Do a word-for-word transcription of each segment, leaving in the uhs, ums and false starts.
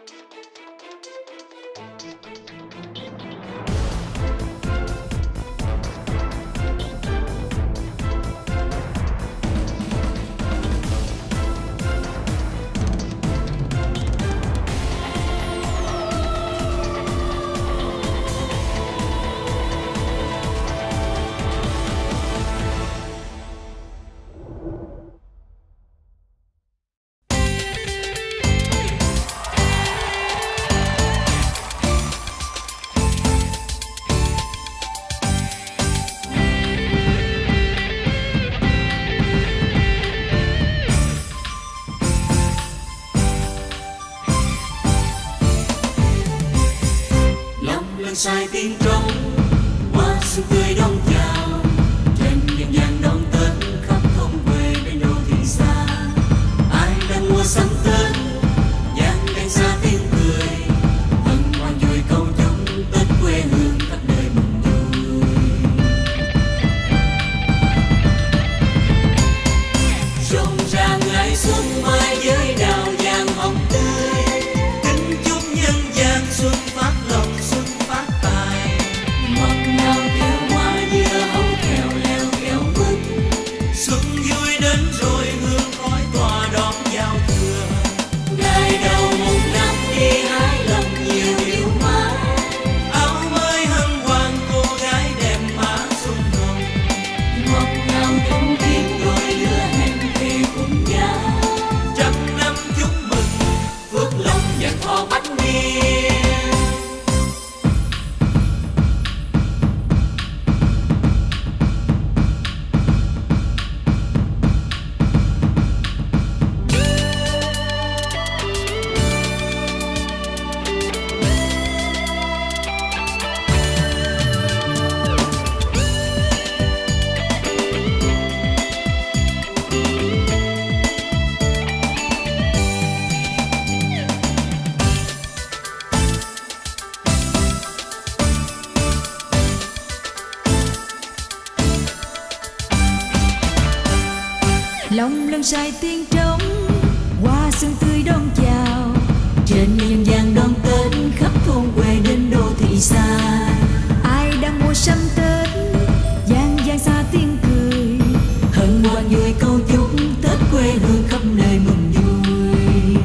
Sai tiếng trống hoa xuân tươi đón chào trên nhân gian đón Tết khắp thôn quê bên đô thị xa. Ai đang mua sắm Tết dáng đèn xa tiếng cười hân hoan vui câu chúc Tết quê hương khắp nơi mừng vui. Rộn ràng ngày xuân mai với đào vàng hồng tươi, kính chúc nhân gian xuân phát lộc xuân phát tài. Ngọt ngào kêu hoa dưa hấu kèo leo kéo mứt, xuân vui đến rồi hương khói tỏa đón giao thừa. Ngày đầu một năm đi hái lộc nhiều điều mai, áo mới hân hoan cô gái đẹp má xuân hồng. Ngọt ngào tình duyên đôi lứa hẹn thề cùng nhau, trăm năm chúc mừng phước lộc vạn thọ bách niên. Lòng lân sai tiếng trống hoa xuân tươi đón chào trên nhân gian đón Tết khắp thôn quê đến đô thị xa. Ai đang mua sắm Tết gian gian xa tiếng cười hân hoan vui câu chúc Tết quê hương khắp nơi mừng vui.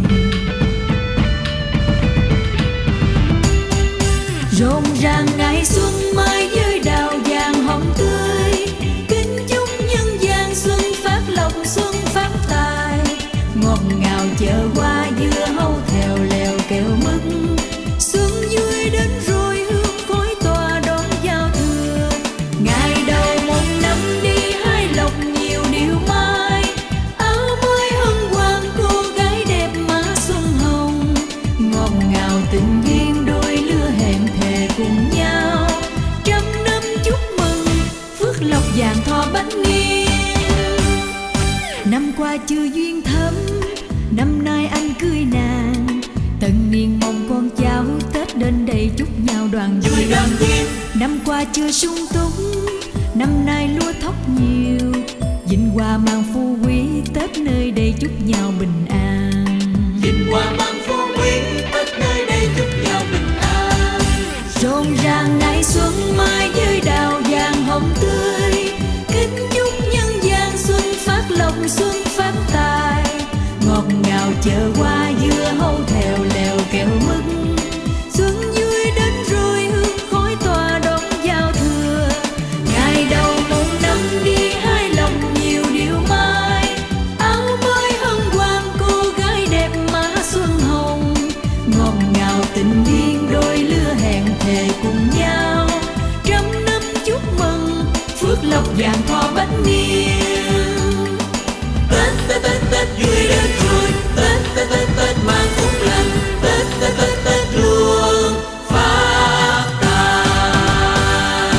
Rộn ràng ngày xuân mai với đào vàng hồng tươi, kính chúc nhân gian xuân phát lộc xuân phát tài. Ngọt ngào chợ hoa dưa hấu theo leo kẹo mứt, xuân vui đến rồi hương khói tỏa đón giao thừa. Ngày đầu một năm đi hái lộc nhiều điều mai, áo mới hân hoan cô gái đẹp má xuân hồng. Ngọt ngào tình duyên đôi lứa hẹn thề cùng nhau, trăm năm chúc mừng phước lộc vạn thọ bách niên. Năm qua chưa duyên thắm, năm nay anh cưới nàng, tận niên mong con cháu Tết đến đây chúc nhau đoàn Vui viên. đoàn viên Năm qua chưa sung túc, năm nay lúa thóc nhiều, vinh hoa mang phú quý Tết nơi đây chúc nhau bình an. vinh hoa mang phú quý Tết nơi đây chúc nhau bình an. Rộn ràng ngày xuân mai với đào vàng hồng tươi, kính chúc nhân gian xuân phát lộc xuân phát tài. Ngọt ngào chợ hoa dưa hấu theo leo kẹo mứt, xuân vui đến rồi hương khói tỏa đón giao thừa. Ngày đầu một năm đi hái lộc nhiều điều mai, áo mới hân hoan cô gái đẹp má xuân hồng. Ngọt ngào tình duyên đôi lứa hẹn thề cùng nhau, trăm năm chúc mừng phước lộc vạn thọ bách niên. Tết Tết Tết Tết vui đến rồi, Tết Tết Tết Tết mang phúc lành, Tết Tết Tết Tết luôn phát tài.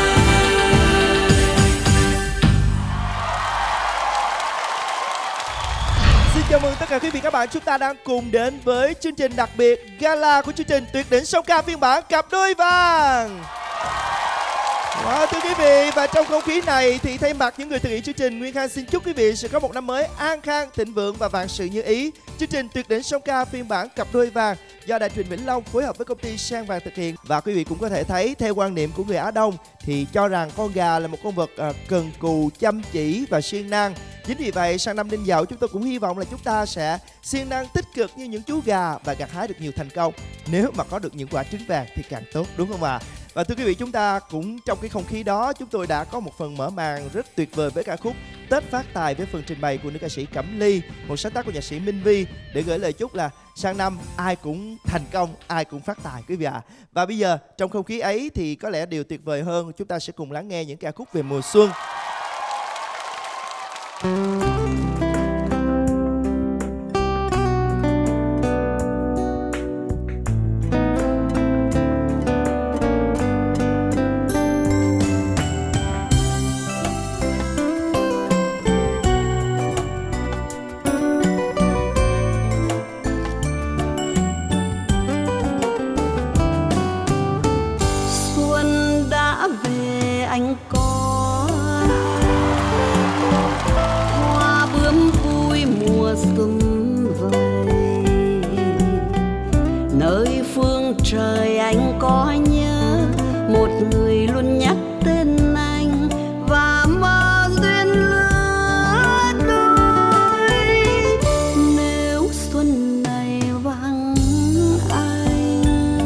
Xin chào mừng tất cả quý vị các bạn, chúng ta đang cùng đến với chương trình đặc biệt gala của chương trình Tuyệt đỉnh song ca phiên bản cặp đôi vàng. Wow, thưa quý vị, và trong không khí này thì thay mặt những người thực hiện chương trình, Nguyên Khang xin chúc quý vị sẽ có một năm mới an khang, thịnh vượng và vạn sự như ý. Chương trình Tuyệt đỉnh song ca phiên bản cặp đôi vàng do Đài truyền Vĩnh Long phối hợp với công ty Sang Vàng thực hiện. Và quý vị cũng có thể thấy theo quan niệm của người Á Đông thì cho rằng con gà là một con vật uh, cần cù, chăm chỉ và siêng năng. Chính vì vậy sang năm Đinh Dậu chúng tôi cũng hy vọng là chúng ta sẽ siêng năng tích cực như những chú gà và gặt hái được nhiều thành công. Nếu mà có được những quả trứng vàng thì càng tốt, đúng không ạ? À? Và thưa quý vị, chúng ta cũng trong cái không khí đó chúng tôi đã có một phần mở màn rất tuyệt vời với ca khúc Tết Phát Tài với phần trình bày của nữ ca sĩ Cẩm Ly, một sáng tác của nhạc sĩ Minh Vi, để gửi lời chúc là sang năm ai cũng thành công, ai cũng phát tài quý vị ạ. À. Và bây giờ trong không khí ấy thì có lẽ điều tuyệt vời hơn, chúng ta sẽ cùng lắng nghe những ca khúc về mùa xuân. Trời anh có nhớ một người luôn nhắc tên anh và mơ duyên lứa đôi. Nếu xuân này vắng anh,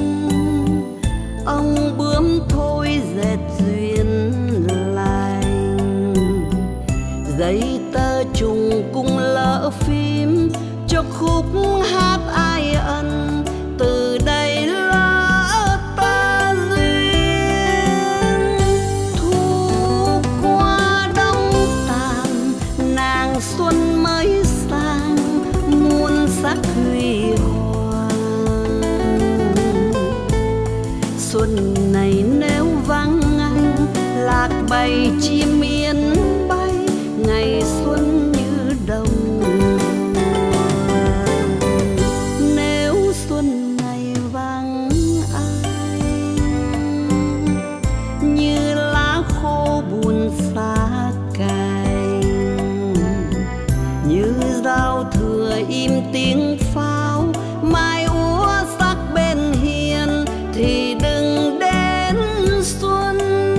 ông bướm thôi dệt duyên lành, giấy tờ trùng cung lỡ phím cho khúc hát ai ân. Từ đây lỡ ta duyên, thu qua đông tàn, nàng xuân mới sang muôn sắc huy hoàng. Xuân này nếu vắng anh, lạc bầy chim yên bay, ngày xuân như đông. Giao thừa im tiếng pháo, mai úa sắc bên hiên thì đừng đến xuân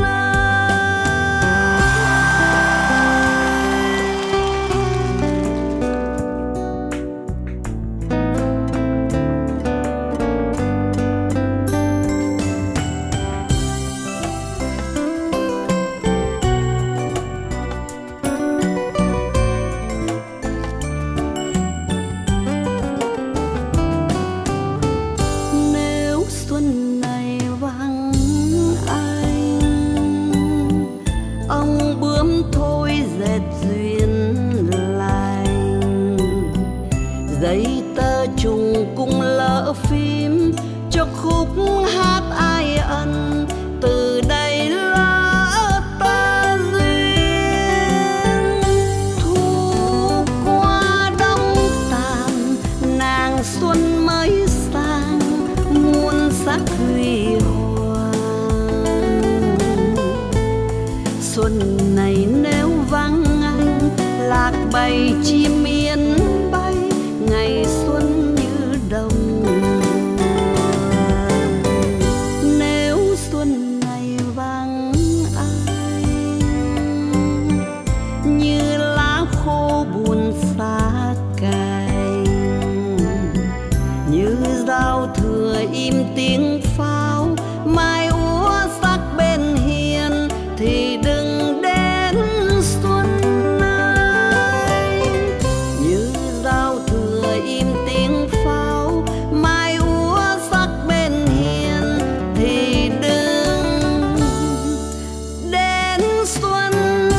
giấy tờ trùng cung lỡ phím cho khúc hát ai ân. Từ đây lỡ ta duyên, thu qua đông tàn, nàng xuân mới sang muôn sắc huy hoàng. Xuân này nếu vắng anh, lạc bầy chim yên bay, ngày xuân như đông. Nếu xuân này vắng ai, như lá khô buồn xa cành, như giao thừa im tiếng pháo, mai úa sắc bên hiên thì đừng đến xuân ơi. Như giao thừa im tiếng pháo, mai úa sắc bên hiên thì đừng đến xuân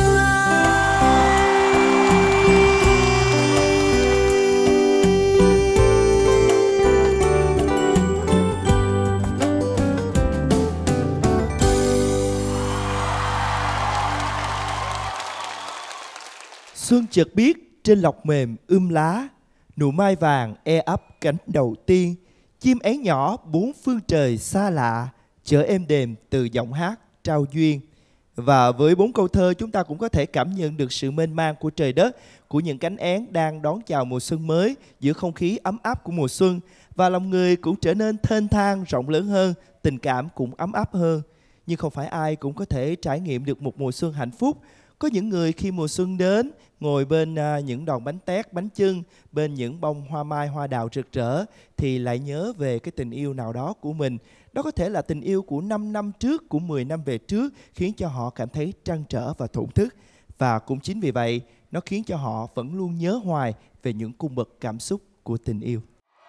Xuân chợt biết trên lọc mềm ươm lá, nụ mai vàng e ấp cánh đầu tiên. Chim én nhỏ bốn phương trời xa lạ, chở êm đềm từ giọng hát trao duyên. Và với bốn câu thơ, chúng ta cũng có thể cảm nhận được sự mênh mang của trời đất, của những cánh én đang đón chào mùa xuân mới giữa không khí ấm áp của mùa xuân. Và lòng người cũng trở nên thênh thang, rộng lớn hơn, tình cảm cũng ấm áp hơn. Nhưng không phải ai cũng có thể trải nghiệm được một mùa xuân hạnh phúc. Có những người khi mùa xuân đến, ngồi bên à, những đòn bánh tét, bánh chưng, bên những bông hoa mai, hoa đào rực rỡ, thì lại nhớ về cái tình yêu nào đó của mình. Đó có thể là tình yêu của năm năm trước, của mười năm về trước, khiến cho họ cảm thấy trăn trở và thổn thức. Và cũng chính vì vậy, nó khiến cho họ vẫn luôn nhớ hoài về những cung bậc cảm xúc của tình yêu.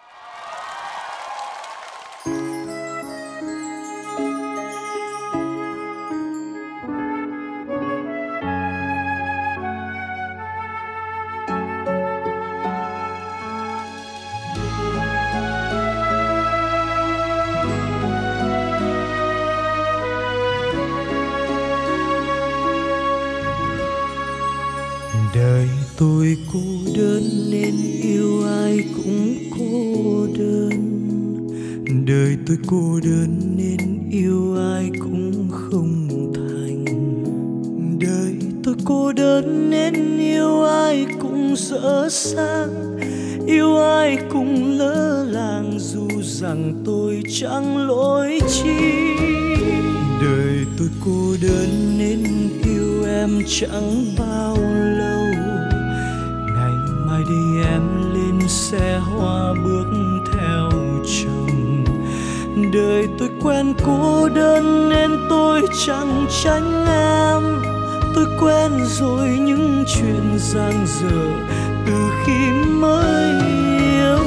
Đời tôi cô đơn nên yêu ai cũng cô đơn. Đời tôi cô đơn nên yêu ai cũng không thành. Đời tôi cô đơn nên yêu ai cũng dở dang, yêu ai cũng lỡ làng dù rằng tôi chẳng lỗi chi. Đời tôi cô đơn nên yêu em chẳng bao lâu. Ngày mai đi em lên xe hoa bước theo chồng. Đời tôi quen cô đơn nên tôi chẳng tránh em. Tôi quen rồi những chuyện dang dở từ khi mới yêu.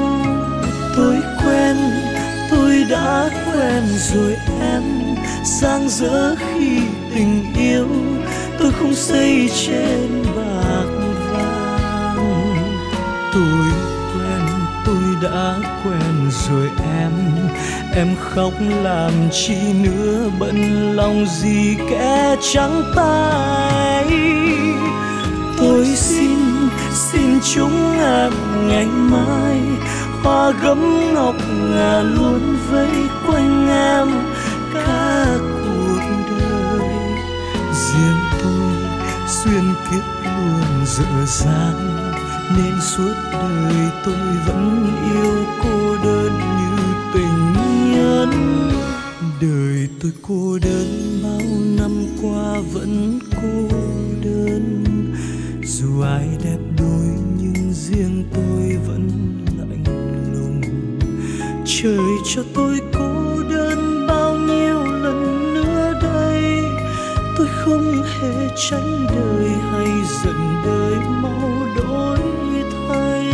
Tôi quen, tôi đã quen rồi em. Dang dở khi tình yêu, tôi không xây trên bạc vàng. Tôi quen, tôi đã quen rồi em. Em khóc làm chi nữa, bận lòng gì kẻ trắng tay. Tôi xin, xin chúng em ngày mai hoa gấm ngọc ngà luôn vây quanh em cả cuộc đời. Riêng tôi xuyên kiếp luôn dở dang, nên suốt đời tôi vẫn yêu cô đơn như tình nhân. Đời tôi cô đơn bao năm qua vẫn cô đơn. Dù ai đẹp đôi nhưng riêng tôi vẫn lạnh lùng. Trời cho tôi cô đơn bao nhiêu lần nữa đây. Tôi không hề tránh đời hay giận đời mau đổi thay.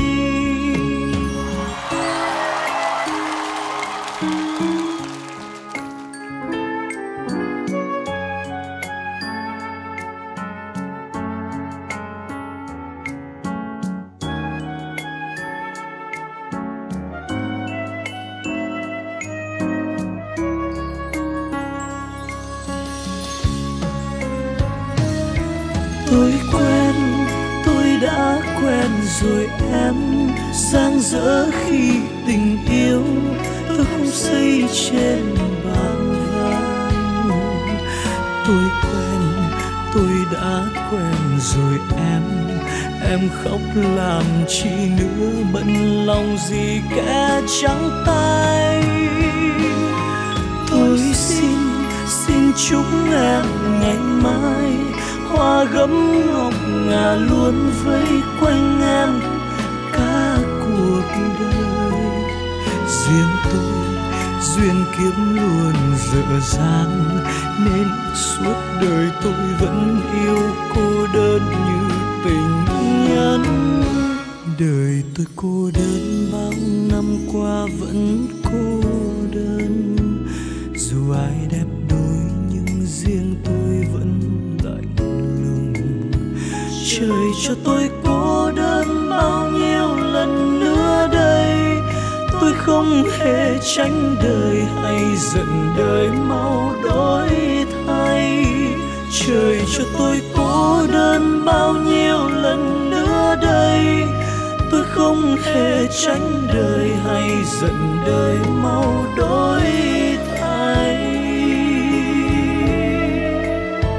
Tôi quen, tôi đã quen rồi em. Dang dở khi tình yêu, tôi không xây trên bảng vàng. Tôi quen, tôi đã quen rồi em. Em khóc làm chi nữa, bận lòng gì kẻ trắng tay. Tôi xin, xin chúc em ngày mai hoa gấm ngọc ngà luôn vây quanh em cả cuộc đời. Riêng tôi duyên kiếp luôn dở dang, nên suốt đời tôi vẫn yêu cô đơn như tình nhân. Đời tôi cô đơn bao năm qua vẫn cô đơn. Dù ai đẹp đôi nhưng riêng tôi vẫn lạnh lùng. Trời cho tôi cô đơn bao nhiêu lần nữa đây. Tôi không hề tránh đời hay giận đời mau đổi thay. Trời cho tôi cô đơn bao nhiêu lần nữa đây. Tôi không hề tránh đời hay giận đời mau đổi thay.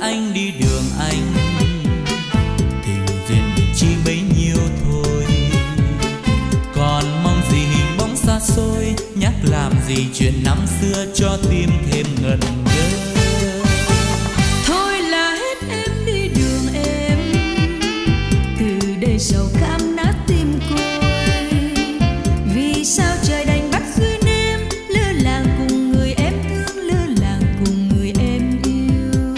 anh đi đường anh, tình duyên mình chỉ bấy nhiêu thôi. Còn mong gì hình bóng xa xôi, nhắc làm gì chuyện năm xưa cho tim thêm ngẩn ngơ. Thôi là hết em đi đường em, từ đây sầu cam nát tim côi. Vì sao trời đành bắt duyên em lơ làng cùng người em thương, lơ làng cùng người em yêu.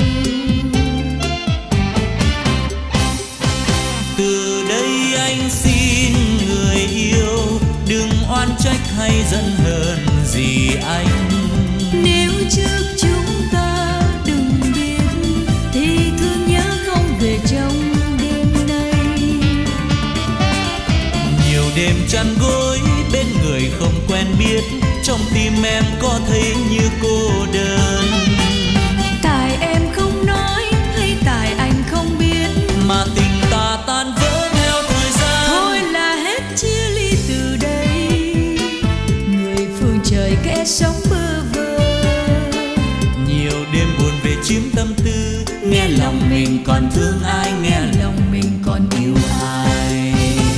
Từ đây anh xin người yêu, đừng oan trách hay giận hờn gì anh. Nếu trước chúng ta đừng biết thì thương nhớ không về trong đêm nay. Nhiều đêm chăn gối bên người không quen biết, trong tim em có thấy như cô đơn. Tại em không nói hay tại anh không biết, Mà tình ta tan vỡ theo thời gian. thôi là hết chia ly từ đây. Người phương trời kẻ sống bơ vơ, Nhiều đêm buồn về chiếm tâm tư, nghe lòng mình còn thương ai, nghe lòng mình còn yêu ai.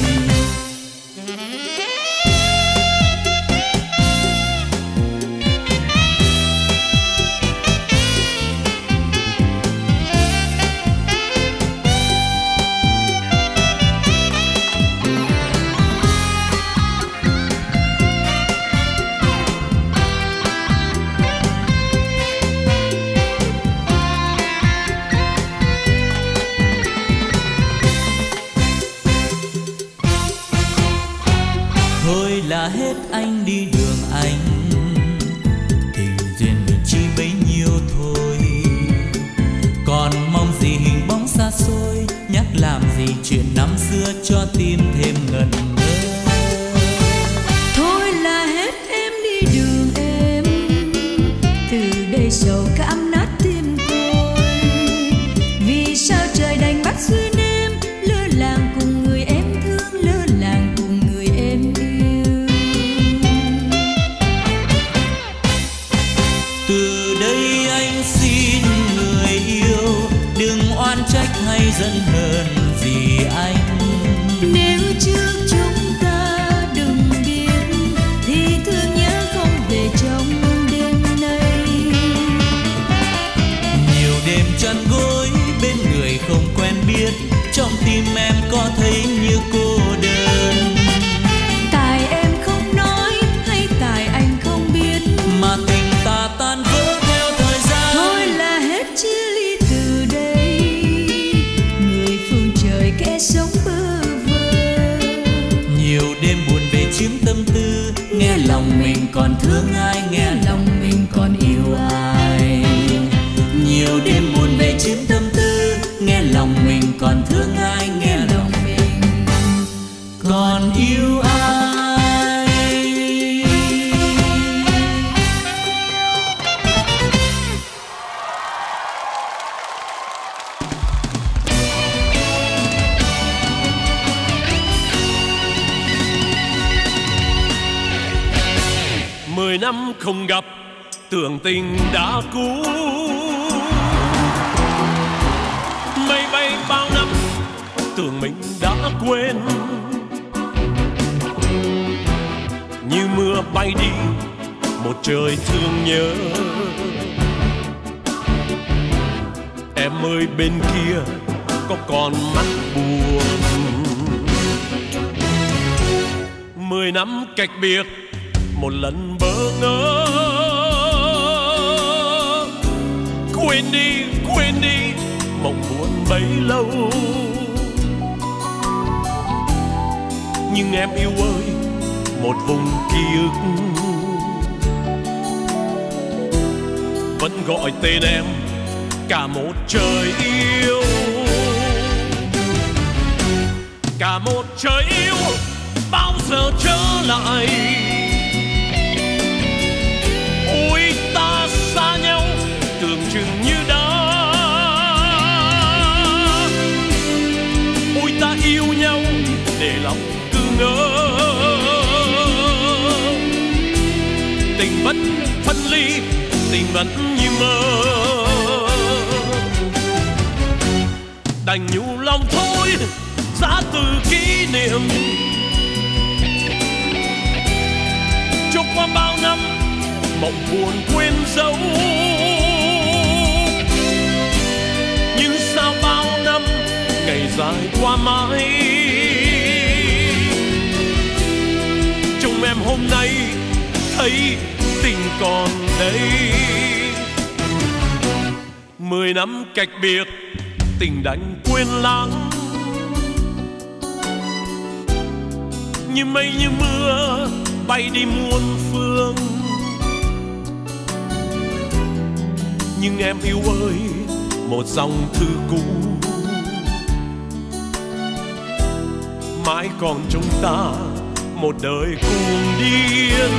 Thôi là hết anh đi đường anh, tình duyên mình chỉ bấy nhiêu thôi. Còn mong gì hình bóng xa xôi, nhắc làm gì chuyện năm xưa cho tim thêm ngẩn ngơ. thôi là hết em đi đường em, từ đây sầu cam nát tim côi. Vì sao trời đành bắt duyên em lơ làng cùng người em thương, lơ làng cùng người em yêu. Từ đây anh xin người yêu, đừng oan trách hay giận hờn gì anh. Nếu trước chúng ta đừng biết thì thương nhớ không về trong đêm nay. Nhiều đêm chăn gối bên người không quen biết, trong tim em có thấy như cô đơn. Tại em không nói hay tại anh không biết, Mà tình ta tan vỡ theo thời gian. thôi là hết chia ly từ đây. Người phương trời kẻ sống bơ vơ, Nhiều đêm buồn về chiếm tâm tư, nghe lòng mình còn thương ai, nghe lòng mình còn yêu ai. Nhiều đêm buồn về chiếm tâm tư, nghe lòng mình còn thương ai, nghe lòng mình còn yêu ai. Mười năm không gặp, tưởng tình đã cũ. Mây bay bao năm, tưởng mình đã quên. Như mưa bay đi, một trời thương nhớ. Em ơi bên kia, có còn mắt buồn. Mười năm cách biệt, một lần bỡ ngỡ. Quên đi, quên đi, mộng buồn bấy lâu. Nhưng em yêu ơi, một vùng ký ức vẫn gọi tên em cả một trời yêu. Cả một trời yêu bao giờ trở lại. Ôi ta xa nhau tưởng chừng như đã. Ôi ta yêu nhau để lòng cứ ngỡ. Tình vẫn phân ly, tình vẫn như mơ. đành nhủ lòng thôi, giá từ kỷ niệm. Cho qua bao năm mộng buồn quên dấu, nhưng sao bao năm ngày dài qua mãi. Trông em hôm nay thấy tình còn đây. Mười năm cách biệt tình đành quên lãng, như mây như mưa bay đi muôn phương. Nhưng em yêu ơi, một dòng thư cũ mãi còn trong ta một đời cuồng điên.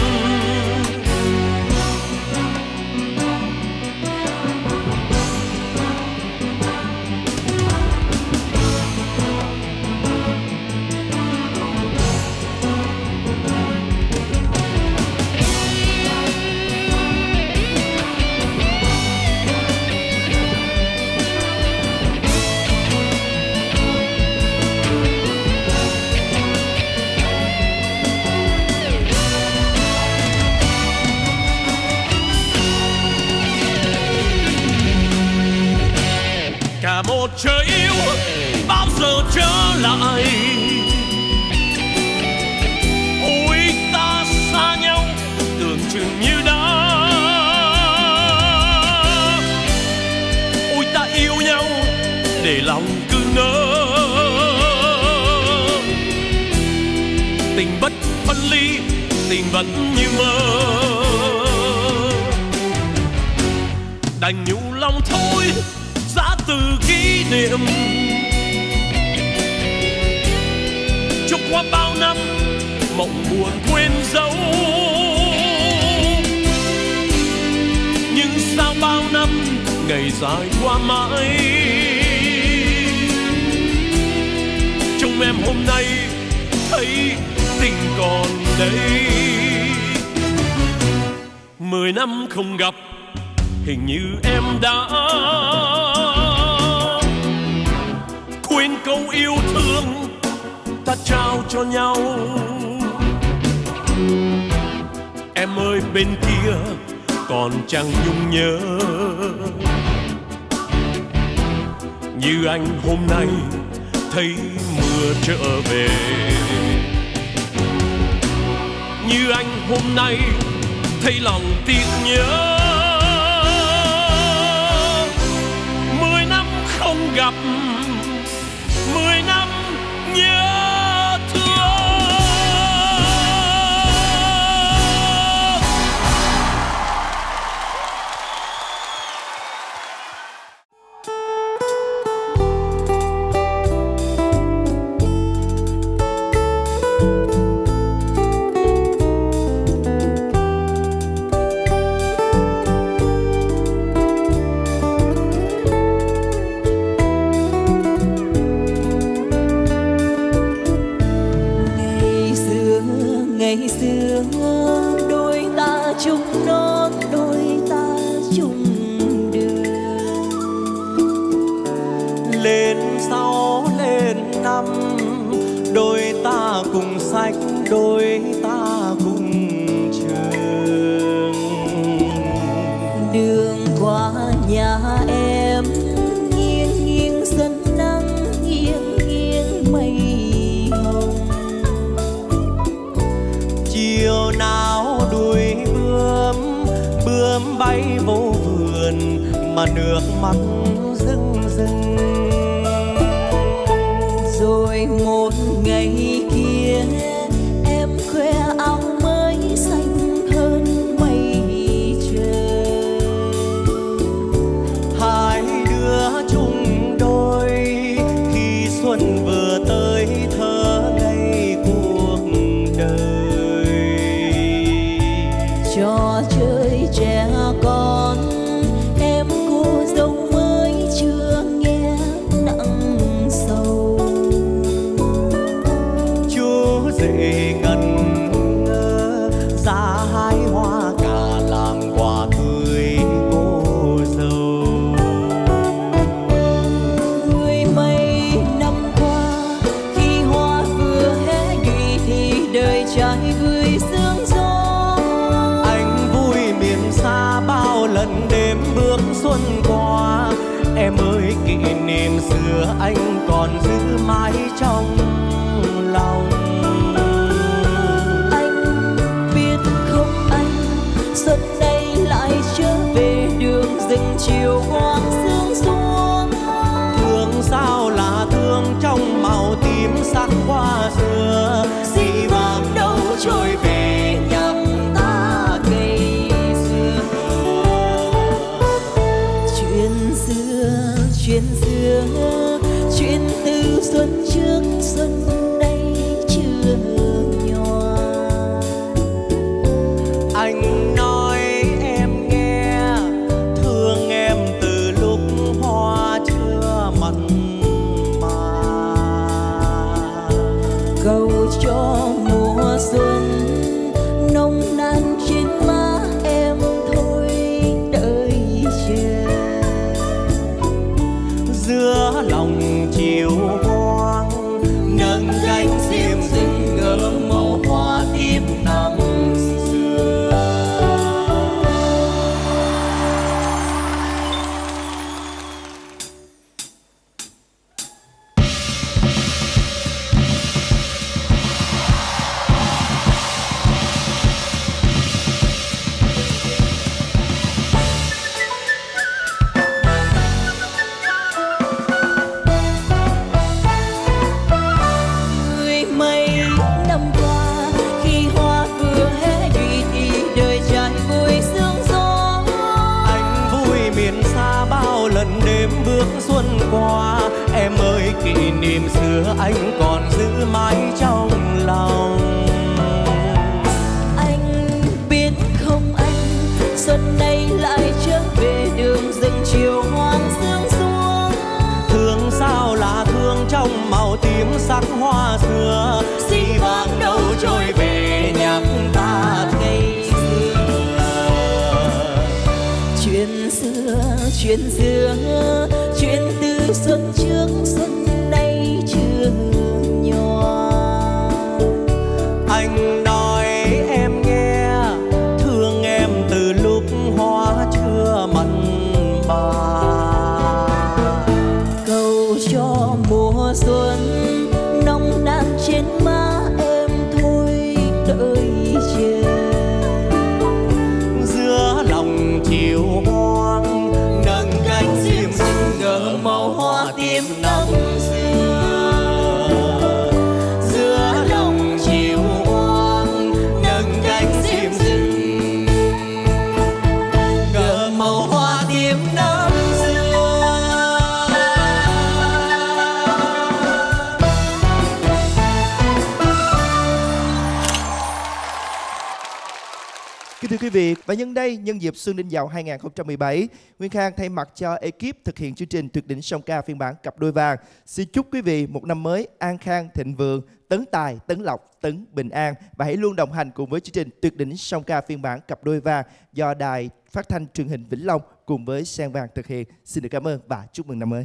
Cả một trời yêu bao giờ trở lại. Ôi ta xa nhau tưởng chừng như đã. Ôi ta yêu nhau để lòng cứ ngỡ. Tình bất phân ly, tình vẫn như mơ. Đành nhủ lòng thôi, giá từ kỷ niệm. Cho qua bao năm mộng buồn quên dấu, nhưng sao bao năm ngày dài qua mãi. Trông em hôm nay thấy tình còn đây. Mười năm không gặp hình như em đã quên câu yêu thương ta trao cho nhau. Em ơi bên kia còn chẳng nhung nhớ như anh hôm nay thấy mưa trở về. Như anh hôm nay thấy lòng tiếc nhớ. Mười năm không gặp, mười năm nhớ thương. Ngày xưa đôi ta chung non, đôi ta chung đường. Lên sáu lên năm, đôi ta cùng sách, đôi ta cùng trường. Đường qua nhà em nghiêng nghiêng sân nắng, nghiêng nghiêng mây hồng. Chiều nào đuổi bướm, bướm bay vô vườn mà nước mắt rưng rưng. Rồi một ngày kia em khoe áo mới xanh hơn mây trời. Hai đứa chung đôi khi xuân vừa tới thơ ngây cuộc đời. Trò chơi trẻ con em cô dâu mới chưa nghe nặng sâu. Chú rể ngần ngơ ra hái hoa cả làm quà cưới cô dâu. Người xuân qua. Em ơi kỷ niệm xưa anh còn giữ mãi trong lòng. Anh biết không anh, xuân nay lại trở về đường rừng chiều hoang sương xuống. Thương sao là thương trong màu tím sắc hoa xưa, Dĩ vãng đâu trôi về nhắc ta ngày xưa. Chuyện xưa, chuyện xưa, chuyện từ xuân trước xuân nay chưa nhòa. anh nói em nghe, thương em từ lúc hoa chưa mặn mà. Cầu cho mùa xuân nồng nàn trên má em thôi đợi chờ. Giữa lòng chiều hoang nâng cánh xiêm rừng ngỡ màu hoa tím năm xưa. Mười mấy năm qua khi hoa vừa hé nhụy thì đời trai vui sương gió. Anh vui miền xa bao lần đêm bước xuân qua. Em ơi kỷ niệm xưa anh còn giữ mãi trong lòng. Anh biết không anh, xuân nay lại trở về đường rừng chiều hoang sương xuống. Thương sao là thương trong màu tím sắc hoa xưa, Dĩ vãng đâu trôi về nhắc ta ngày xưa. Chuyện xưa, chuyện xưa, chuyện từ xuân trước xuân nay chưa nhòa. anh nói em nghe, thương em từ lúc hoa chưa mặn mà. Cầu cho mùa xuân nồng nàn trên má em thôi đợi chờ. Giữa lòng chiều hoang nâng cánh xiêm rừng ngỡ màu hoa tím năm xưa. Giữa lòng chiều hoang nâng cánh xiêm rừng ngỡ màu hoa tím năm xưa. Kính thưa quý vị, và nhân đây, nhân dịp Xuân Đinh Dậu hai không một bảy, Nguyên Khang thay mặt cho ekip thực hiện chương trình Tuyệt đỉnh song ca phiên bản cặp đôi vàng, xin chúc quý vị một năm mới an khang thịnh vượng, tấn tài, tấn lộc, tấn bình an, và hãy luôn đồng hành cùng với chương trình Tuyệt đỉnh song ca phiên bản cặp đôi vàng do Đài Phát thanh Truyền hình Vĩnh Long cùng với Sen Vàng thực hiện. Xin được cảm ơn và chúc mừng năm mới.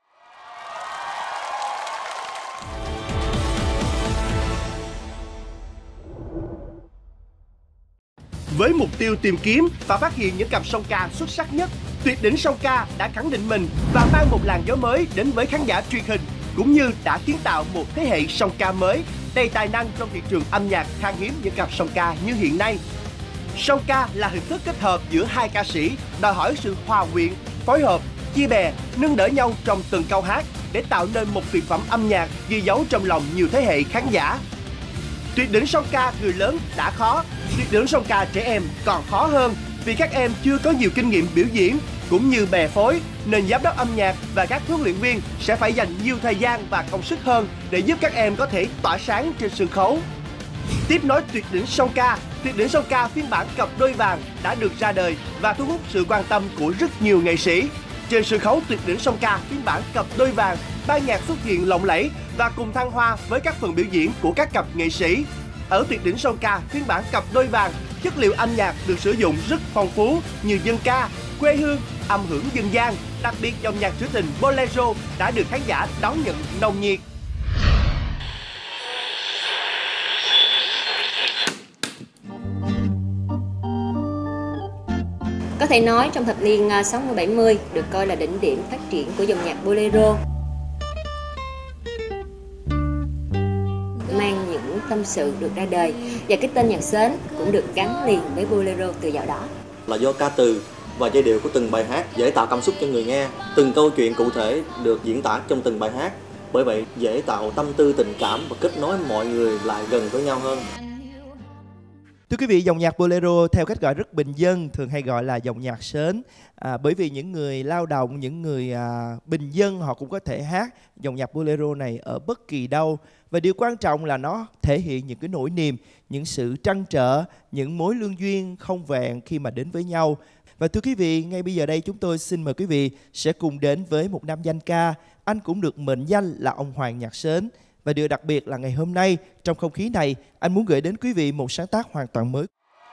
Với mục tiêu tìm kiếm và phát hiện những cặp song ca xuất sắc nhất, Tuyệt đỉnh song ca đã khẳng định mình và mang một làn gió mới đến với khán giả truyền hình, cũng như đã kiến tạo một thế hệ song ca mới đầy tài năng trong thị trường âm nhạc khan hiếm những cặp song ca như hiện nay. Song ca là hình thức kết hợp giữa hai ca sĩ, đòi hỏi sự hòa quyện, phối hợp, chia bè, nâng đỡ nhau trong từng câu hát để tạo nên một tuyệt phẩm âm nhạc ghi dấu trong lòng nhiều thế hệ khán giả. Tuyệt đỉnh song ca người lớn đã khó, tuyệt đỉnh song ca trẻ em còn khó hơn vì các em chưa có nhiều kinh nghiệm biểu diễn cũng như bè phối, nên giám đốc âm nhạc và các huấn luyện viên sẽ phải dành nhiều thời gian và công sức hơn để giúp các em có thể tỏa sáng trên sân khấu. Tiếp nối tuyệt đỉnh song ca, tuyệt đỉnh song ca phiên bản cặp đôi vàng đã được ra đời và thu hút sự quan tâm của rất nhiều nghệ sĩ. Trên sân khấu tuyệt đỉnh song ca phiên bản cặp đôi vàng, ban nhạc xuất hiện lộng lẫy và cùng thăng hoa với các phần biểu diễn của các cặp nghệ sĩ. Ở tuyệt đỉnh song ca phiên bản cặp đôi vàng, chất liệu âm nhạc được sử dụng rất phong phú như dân ca, quê hương, âm hưởng dân gian, đặc biệt dòng nhạc trữ tình bolero đã được khán giả đón nhận nồng nhiệt. Có thể thể nói trong thập niên sáu mươi bảy mươi được coi là đỉnh điểm phát triển của dòng nhạc bolero, mang những tâm sự được ra đời, và cái tên Nhạc Sến cũng được gắn liền với bolero từ dạo đó. Là do ca từ và giai điệu của từng bài hát dễ tạo cảm xúc cho người nghe, từng câu chuyện cụ thể được diễn tả trong từng bài hát, bởi vậy dễ tạo tâm tư tình cảm và kết nối mọi người lại gần với nhau hơn. Thưa quý vị, dòng nhạc bolero theo cách gọi rất bình dân thường hay gọi là dòng nhạc sến, à, bởi vì những người lao động, những người à, bình dân họ cũng có thể hát dòng nhạc bolero này ở bất kỳ đâu. Và điều quan trọng là nó thể hiện những cái nỗi niềm, những sự trăn trở, những mối lương duyên không vẹn khi mà đến với nhau. Và thưa quý vị, ngay bây giờ đây chúng tôi xin mời quý vị sẽ cùng đến với một nam danh ca. Anh cũng được mệnh danh là ông Hoàng Nhạc Sến. Và điều đặc biệt là ngày hôm nay, trong không khí này, anh muốn gửi đến quý vị một sáng tác hoàn toàn mới.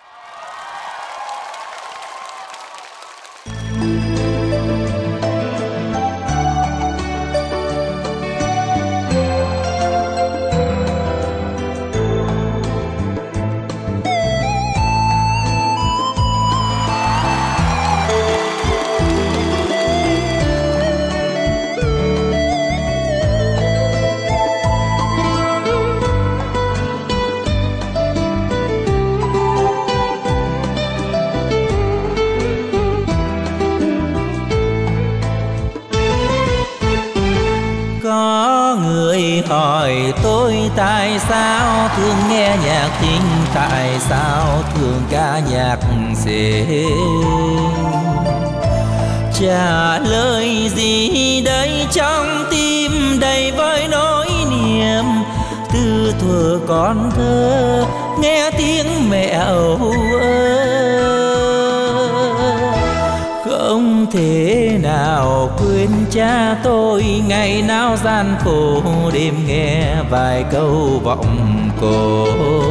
Hỏi tôi tại sao thường nghe nhạc tình, tại sao thường ca nhạc rền. Trả lời gì đây trong tim đầy với nỗi niềm, từ thuở con thơ nghe tiếng mẹ âu ơ. Không thể nào quên cha tôi, ngày nào gian khổ đêm nghe vài câu vọng cổ.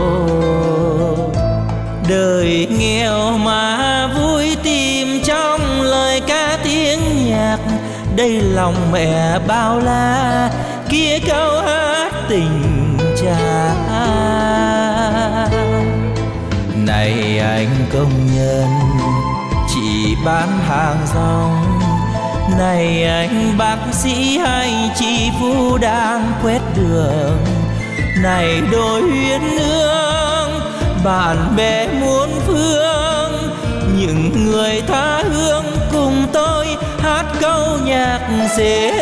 Đời nghèo mà vui tìm trong lời ca tiếng nhạc, đây lòng mẹ bao la, kia câu hát tình cha. Này anh công nhân chỉ bán hàng rong, này anh bác sĩ hay chị phu đang quét đường, này đôi huyên nương bạn bè muôn phương, những người tha hương cùng tôi hát câu nhạc rền.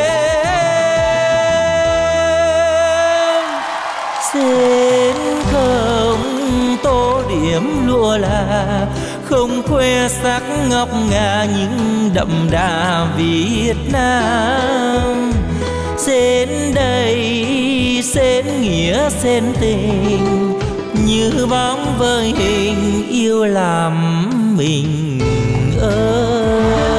Rền không tô điểm lụa là, không khoe sắc ngọc ngà nhưng đậm đà Việt Nam. Rền đây rền nghĩa rền tình, như bóng với hình yêu làm mình ơi.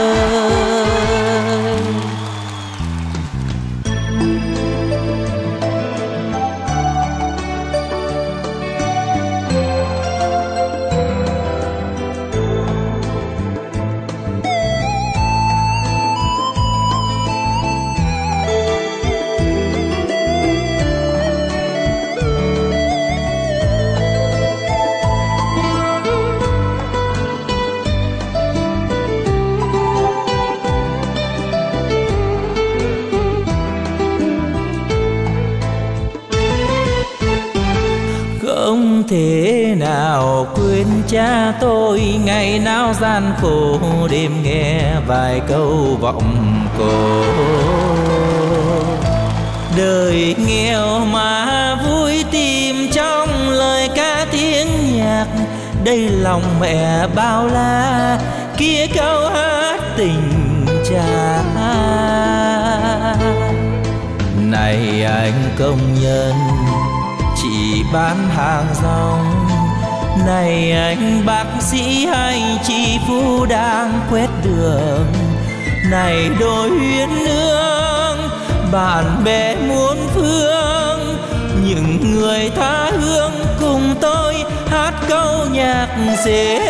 Không thể nào quên cha tôi, ngày nào gian khổ đêm nghe vài câu vọng cổ. Đời nghèo mà vui tìm trong lời ca tiếng nhạc, đây lòng mẹ bao la, kia câu hát tình cha. Này anh công nhân chỉ bán hàng rong, này anh bác sĩ hay chị phu đang quét đường, này đôi huyên nương bạn bè muôn phương, những người tha hương cùng tôi hát câu nhạc rền.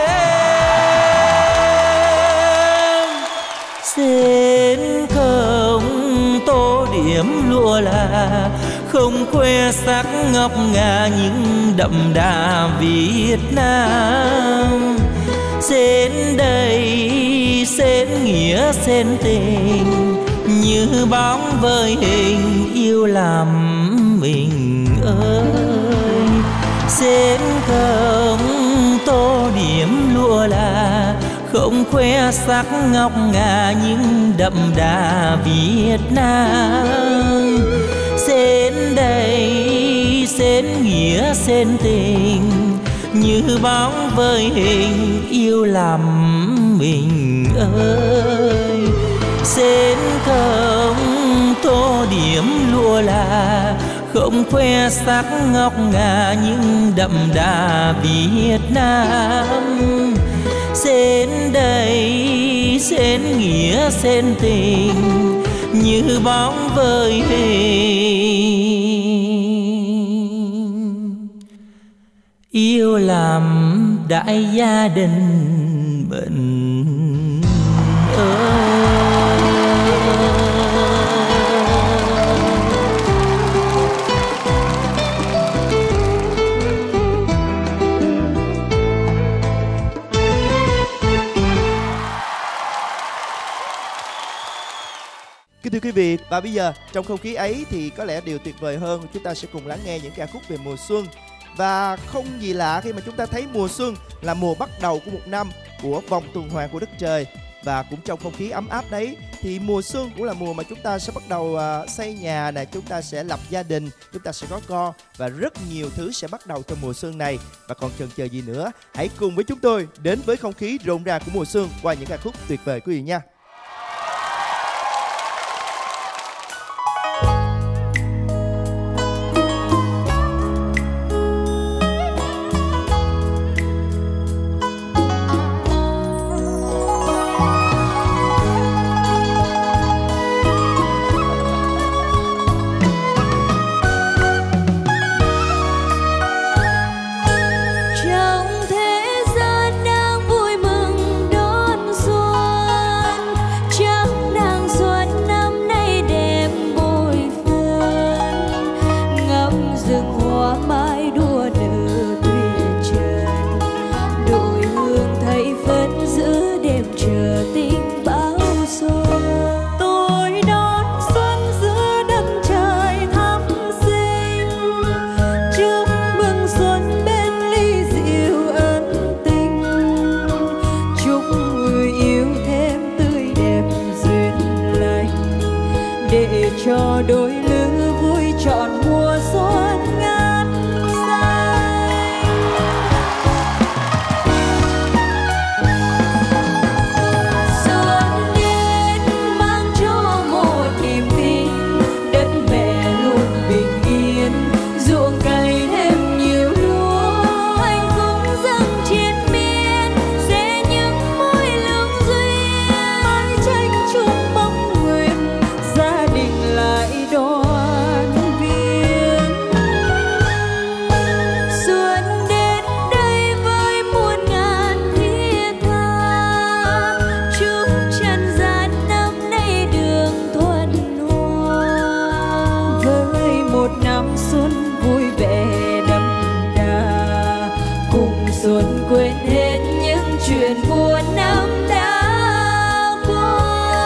Rền không tô điểm lụa là, không khoe sắc ngọc ngà nhưng đậm đà Việt Nam. Xến đây xến nghĩa xến tình, như bóng với hình yêu làm mình ơi. Xến không tô điểm lụa là, không khoe sắc ngọc ngà nhưng đậm đà Việt Nam. Xến đây xến nghĩa xến tình, như bóng với hình yêu làm mình ơi. Xến không tô điểm lụa là, không khoe sắc ngọc ngà nhưng đậm đà Việt Nam. Xến đây xến nghĩa xến tình, như bóng với hình yêu làm đại gia đình mình ơi. Kính thưa quý vị, và bây giờ trong không khí ấy thì có lẽ điều tuyệt vời hơn, chúng ta sẽ cùng lắng nghe những ca khúc về mùa xuân. Và không gì lạ khi mà chúng ta thấy mùa xuân là mùa bắt đầu của một năm, của vòng tuần hoàn của đất trời. Và cũng trong không khí ấm áp đấy thì mùa xuân cũng là mùa mà chúng ta sẽ bắt đầu uh, xây nhà này, chúng ta sẽ lập gia đình, chúng ta sẽ có con và rất nhiều thứ sẽ bắt đầu trong mùa xuân này. Và còn chần chờ gì nữa, hãy cùng với chúng tôi đến với không khí rộn ràng của mùa xuân qua những ca khúc tuyệt vời quý vị nha. cho đôi lứa vui trọn mùa xuân ngát xanh. Xuân đến mang cho một niềm tin, đất mẹ luôn bình yên, ruộng cày thêm nhiều lúa, hạnh phúc dâng triền miên, sẽ những mối lương duyên, mái tranh chung bóng nguyện, gia đình lại đoàn viên. Xuân đến đây với muôn ngàn thiết tha, chúc trần gian năm nay đường thuận hoa, với một năm xuân vui vẻ đậm đà, cùng xuân quên hết những chuyện buồn năm đã qua.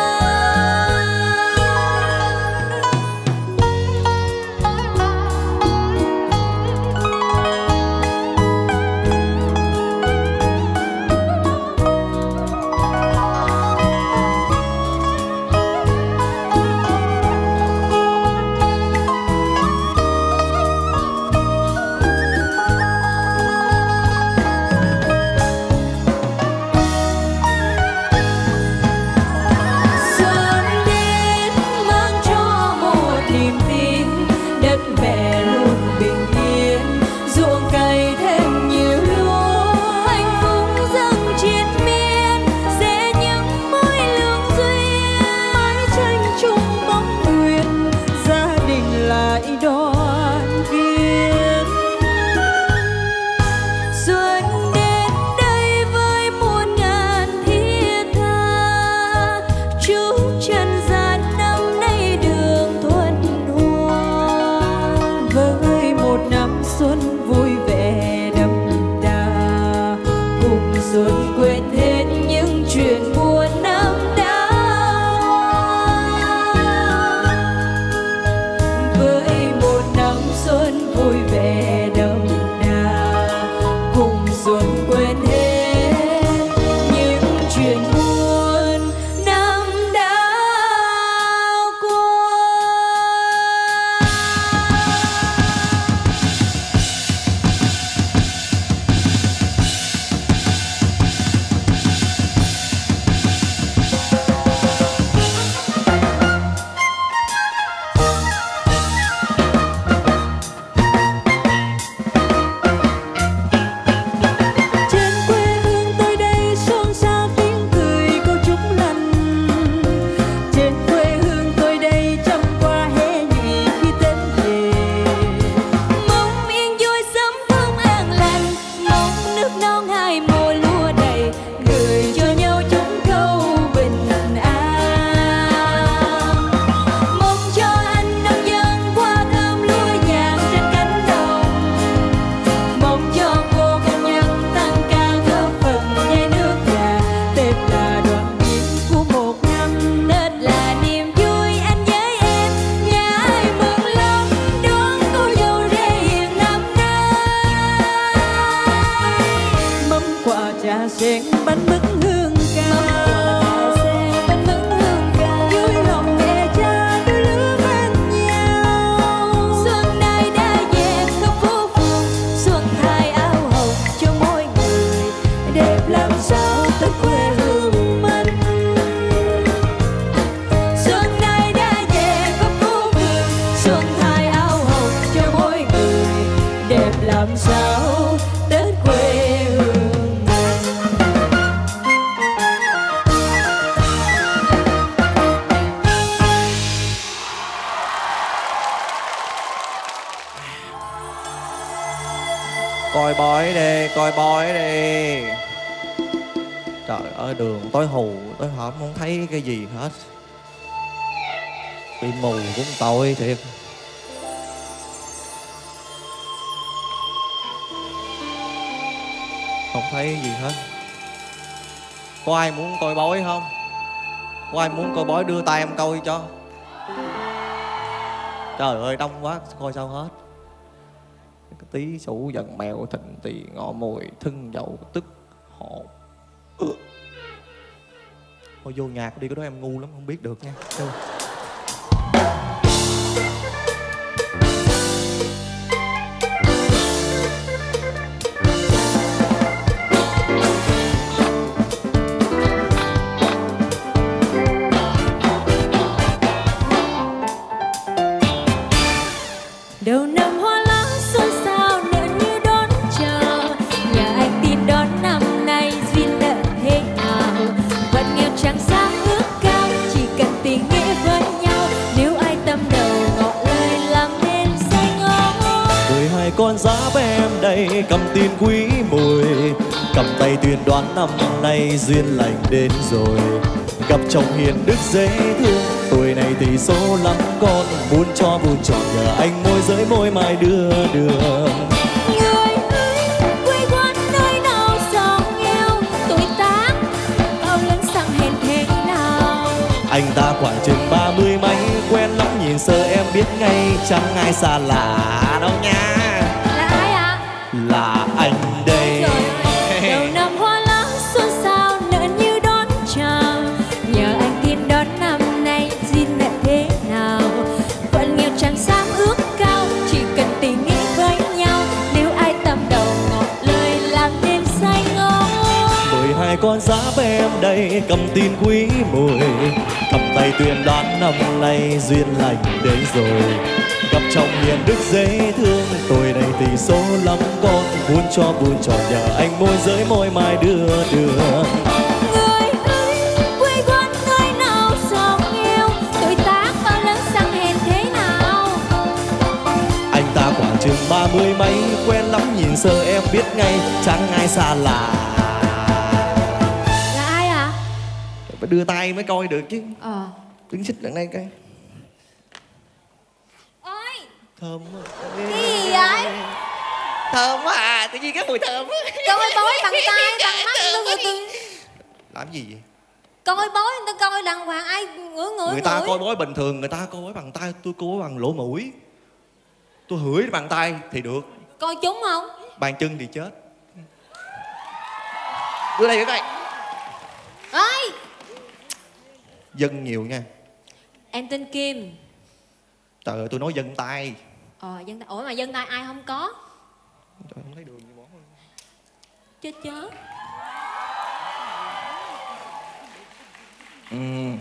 Xuân đến mang cho một niềm tin, đất mẹ luôn bình yên, ruộng cày thêm nhiều lúa, hạnh phúc dâng triền miên, sẽ những mối lương duyên, mái tranh chung bóng nguyện, gia đình lại đoàn viên. Xuân đến đây với muôn ngàn thiết tha, chúc trần gian năm nay đường thuận hoa, với một năm xuân vui vẻ đậm đà, cùng xuân quên sen bánh mứt hương cao, bánh mứt hương cao vui lòng mẹ cha đôi lứa bên nhau. Xuân nay đã về khắp phố phường, xuân thay áo hồng cho mỗi người, đẹp làm sao tới quê hương mình. Xuân nay đã về khắp phố phường, xuân thay áo hồng cho mỗi người, đẹp làm sao đến quê hương mình. Coi bói đi, coi bói đi. Trời ơi, đường tối hù, tối hổm không thấy cái gì hết. Bị mù cũng tội thiệt. Không thấy gì hết. Có ai muốn coi bói không? Có ai muốn coi bói đưa tay em coi cho. Trời ơi, đông quá, coi sao hết. Tí sủ dần mèo thịnh tỳ ngọ mùi thân dậu tức hồn. Ừ. Thôi vô nhạc đi, cái đó em ngu lắm không biết được nha. Thôi. Đầu năm hoa lá xôn xao nở như đón chào, nhà anh tin đón năm nay duyên nợ thế nào. Vẫn nghèo chẳng dám ước cao, chỉ cần tình nghĩa với nhau. Nếu ai tâm đầu ngỏ lời làm nên say ngó. Mười hai con giáp em đây cầm tiền quý mùi, cầm tay tuyên đoán năm nay duyên lành đến rồi. Gặp chồng hiền đức dễ thương, tuổi này tỷ số lắm con muốn cho buồn tròn nhờ anh môi giới môi mai đưa đường. Người ơi, quê quán nơi nào giàu nghèo, tuổi tác bao lớn sang hèn thế nào. Anh ta khoảng chừng ba mươi mấy, quen lắm nhìn sơ em biết ngay, chẳng ai xa lạ đâu nha. Là ai ạ? Là anh đây. Đầu năm hoa lá xôn xao nở như đón chào, nhờ anh tin đón năm nay duyên nợ thế nào. Vẫn nghèo chẳng dám ước cao, chỉ cần tình nghĩa với nhau. Nếu ai tâm đầu ngỏ lời làm đêm say ngó. Mười hai con giáp em đây cầm tin quý mùi, cầm tay tuyên đoán năm nay duyên lành đến rồi. Gặp chồng hiền đức dễ thương, tuổi này tỷ số lắm con muốn cho buồn tròn nhờ anh môi giới môi mai đưa đường. Người ơi, quê quán nơi nào giàu nghèo, tuổi tác bao lớn sang hèn thế nào. Anh ta khoảng chừng ba mươi mấy, quen lắm nhìn sơ em biết ngay, chẳng ai xa lạ. Là ai ạ? Phải đưa tay mới coi được chứ. Ờ. Đứng xích đằng đây coi. Ôi, Thơm quá. cái gì vậy? Thơm quá à, tự nhiên cái mùi thơm. Coi bói bằng tay, bằng mắt tôi người tôi. Làm gì vậy? Coi bói người ta coi đàng hoàng, ai ngửi ngửi Người ta ngửi. coi bói bình thường, người ta coi bói bằng tay, tôi coi bói bằng lỗ mũi. Tôi hửi bằng tay thì được, Coi chúng không? bàn chân thì chết. Đưa đây cái coi. Ơi, Dân nhiều nha. em tên Kim. Trời ơi, tôi nói dân tay. Ờ, dân tay. Ủa mà dân tay ai không có? Trời, không thấy đường gì bỏ. Chết chết. Ừ.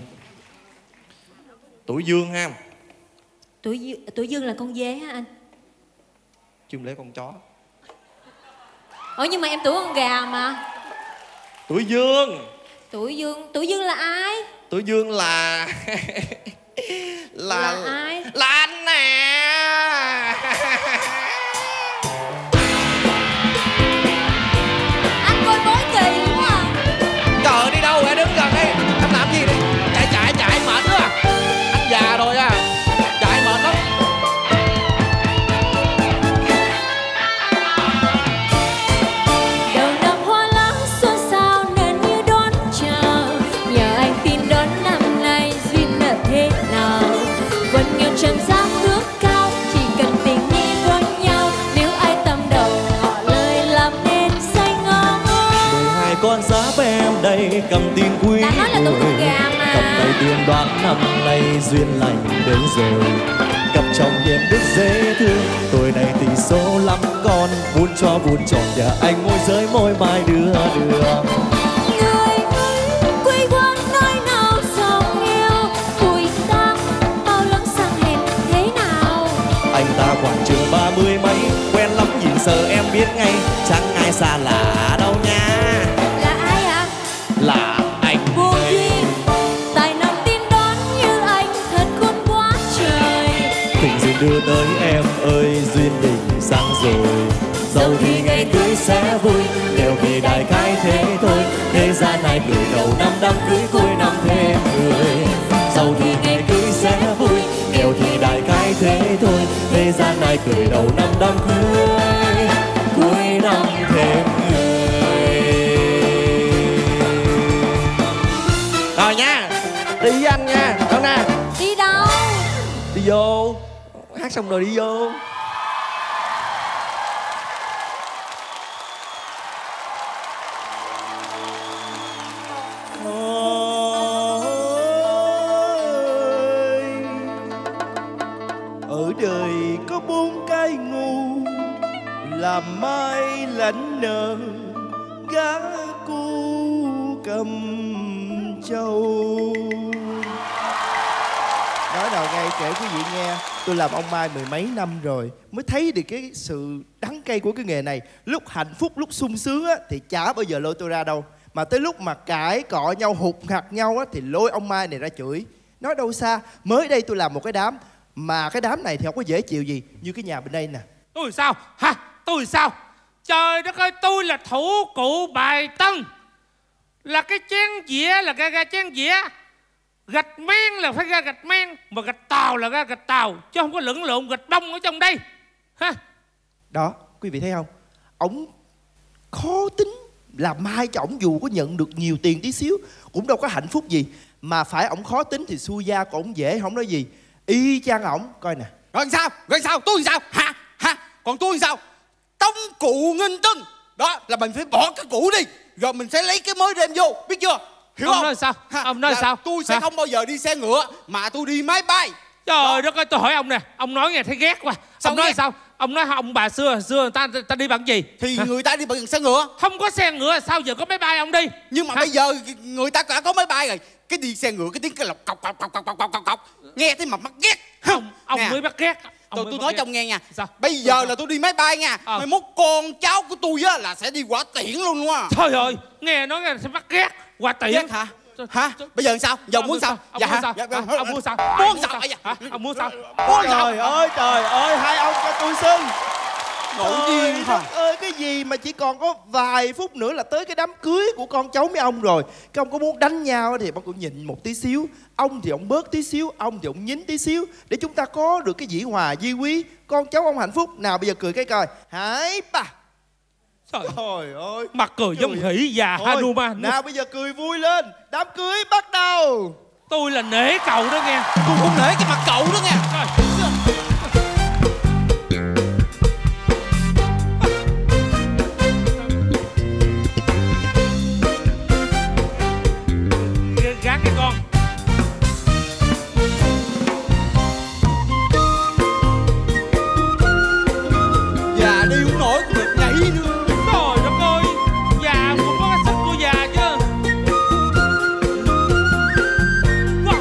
Tuổi Dương ha. Tuổi Dương, tuổi Dương là con dê hả anh? Chứ không lẽ con chó. Ủa nhưng mà em tuổi con gà mà. Tuổi Dương. Tuổi Dương, tuổi Dương là ai? Tuổi Dương là là Là ai? Là anh nè. Anh coi bói kỳ quá à. Trời, đi đâu vậy, đứng gần đây. Anh làm gì đi? Chạy chạy chạy mệt nữa à. Anh già rồi à. Chạy mệt lắm. Đầu năm hoa lá xôn xao nở như đón chào, nhờ anh tin đón năm nay duyên nợ thế nào. Vẫn nghèo cầm tiền quý. Đã nói là tôi con gà mà. Cầm tay tiền đoán năm nay duyên lành đến rồi. Gặp chồng hiền đức dễ thương, tuổi này thì số lắm con. Muốn cho buồn tròn nhà anh môi giới môi mai đưa đường. Người quê quán nơi nào giàu nghèo, tuổi ta bao lớn sang hèn thế nào. Anh ta khoảng chừng ba mươi mấy, quen lắm nhìn sờ em biết ngay. Chẳng ai xa lạ đâu nha. Là ai ạ? Là anh Vô duyên, tài năng tin đón như anh thật khôn quá trời. tình duyên đưa tới em ơi, duyên tình sang rồi. Dẫu thì ngày cưới sẽ vui, đều vì đại cái thế thôi. Thế gian này cười đầu năm đám cưới cuối năm thêm người. Dẫu thì ngày cưới sẽ vui, đều thì đại cái thế thôi. Thế gian này cười đầu năm đám cưới cuối năm thêm người. Rồi nha, đi với anh nha, đâu nè. Đi đâu? Đi vô, hát xong rồi đi vô. Ở đời có bốn cái ngu, làm mai lãnh nợ, gã cu cầm trâu. Nói đầu ngay kể quý vị nghe, tôi làm ông Mai mười mấy năm rồi mới thấy được cái sự đắng cay của cái nghề này. Lúc hạnh phúc, lúc sung sướng á, thì chả bao giờ lôi tôi ra đâu. Mà tới lúc mà cãi cọ nhau, hụt hạt nhau á, thì lôi ông Mai này ra chửi. Nói đâu xa, mới đây tôi làm một cái đám, mà cái đám này thì không có dễ chịu gì như cái nhà bên đây nè. Tôi sao? Hả? Tôi sao? Trời đất ơi, tôi là thủ cụ bài tân. Là cái chén dĩa là ra, ra chén dĩa. Gạch men là phải ra gạch men. Mà gạch tàu là ra gạch tàu. Chứ không có lẫn lộn gạch bông ở trong đây. Ha? Đó, quý vị thấy không? Ổng khó tính. Làm mai cho ổng dù có nhận được nhiều tiền tí xíu cũng đâu có hạnh phúc gì. Mà phải ổng khó tính thì xui gia của ổng dễ không nói gì. Y chang ổng, coi nè. Rồi sao? Rồi sao? Tôi sao? Hả? Hả? Còn tôi sao? Tống cụ nghinh tân. Đó là mình phải bỏ cái cũ đi, rồi mình sẽ lấy cái mới đem vô, biết chưa? Hiểu ông không? nói sao? Ha, Ông nói sao? Tôi sẽ Hả? không bao giờ đi xe ngựa, mà tôi đi máy bay. Trời đất ơi, tôi hỏi ông nè. Ông nói nghe thấy ghét quá. Sao Ông nói ghét? sao? Ông nói ông bà xưa xưa người ta ta đi bằng gì? Thì Hả? người ta đi bằng xe ngựa. Không có xe ngựa sao giờ có máy bay ông đi? Nhưng mà Hả? bây giờ người ta đã có máy bay rồi. Cái đi xe ngựa cái tiếng cái lọc cọc cọc cọc cọc cọc cọc cọc. Nghe thấy mà mắc ghét. Ông ông Nè, mới bắt ghét. Ông Tôi mới tôi bắt nói ghét. cho ông nghe nha. Sao? Bây giờ là tôi đi máy bay nha. Ờ. Mai mốt con cháu của tôi á là sẽ đi quả tiễn luôn đúng không? Trời ơi, nghe nói nghe sẽ bắt ghét. Qua tiễn Ghét hả? Hả? Bây giờ sao? Giờ Ông muốn sao? Ông Dạ muốn hả? sao? Dạ, Hả? dạ. Ông muốn sao? Muốn sao? Ây da. Hả? Ông muốn sao? Muốn sao? Trời ơi, trời ơi, hai ông cho tôi xưng. Ngẫu Trời nhiên hả? đất ơi, cái gì mà chỉ còn có vài phút nữa là tới cái đám cưới của con cháu mấy ông rồi. Cái ông có muốn đánh nhau thì ông cũng nhịn một tí xíu. Ông thì ông bớt tí xíu, ông thì ông nhín tí xíu. Để chúng ta có được cái dĩ hòa vi quý. Con cháu ông hạnh phúc. Nào bây giờ cười cái coi. Hãy bà. Trời Trời ơi. mặt cười giống khỉ già Thôi, Hanuman. nào bây giờ cười vui lên. Đám cưới bắt đầu. Tôi là nể cậu đó nghe. Tôi cũng nể cái mặt cậu đó nha. Gán cái con. Già đi không nổi cũng được nhảy nữa. Trời đất ơi, già cũng có cái sức của già chứ. Wow.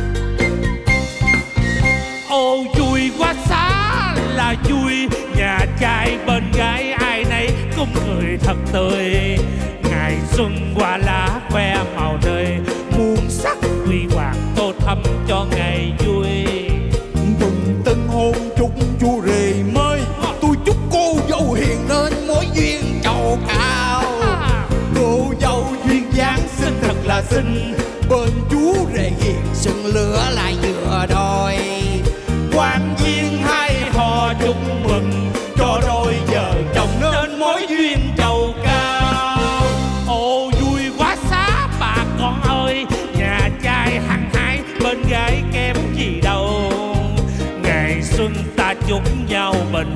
Ô vui quá xá là vui. Nhà trai bên gái ai nấy cũng cười thật tươi. Ngày xuân qua lá que màu đời, muôn sắc huy hoàng tô thắm cho ngày vui. Mừng tân hôn chúc chú rể mới, tôi chúc cô dâu hiền nên mối duyên trầu cao. Cô dâu duyên dáng xinh thật là xinh, bên chú rể hiền sừng lửa lại vừa đôi. Quan viên hai họ chúc mừng cho đôi vợ chồng nên mối duyên trầu cao. Ồ vui quá xá bà con ơi, nhà trai hăng hái bên gái kém gì đâu. Ngày xuân ta chúc nhau bền lâu,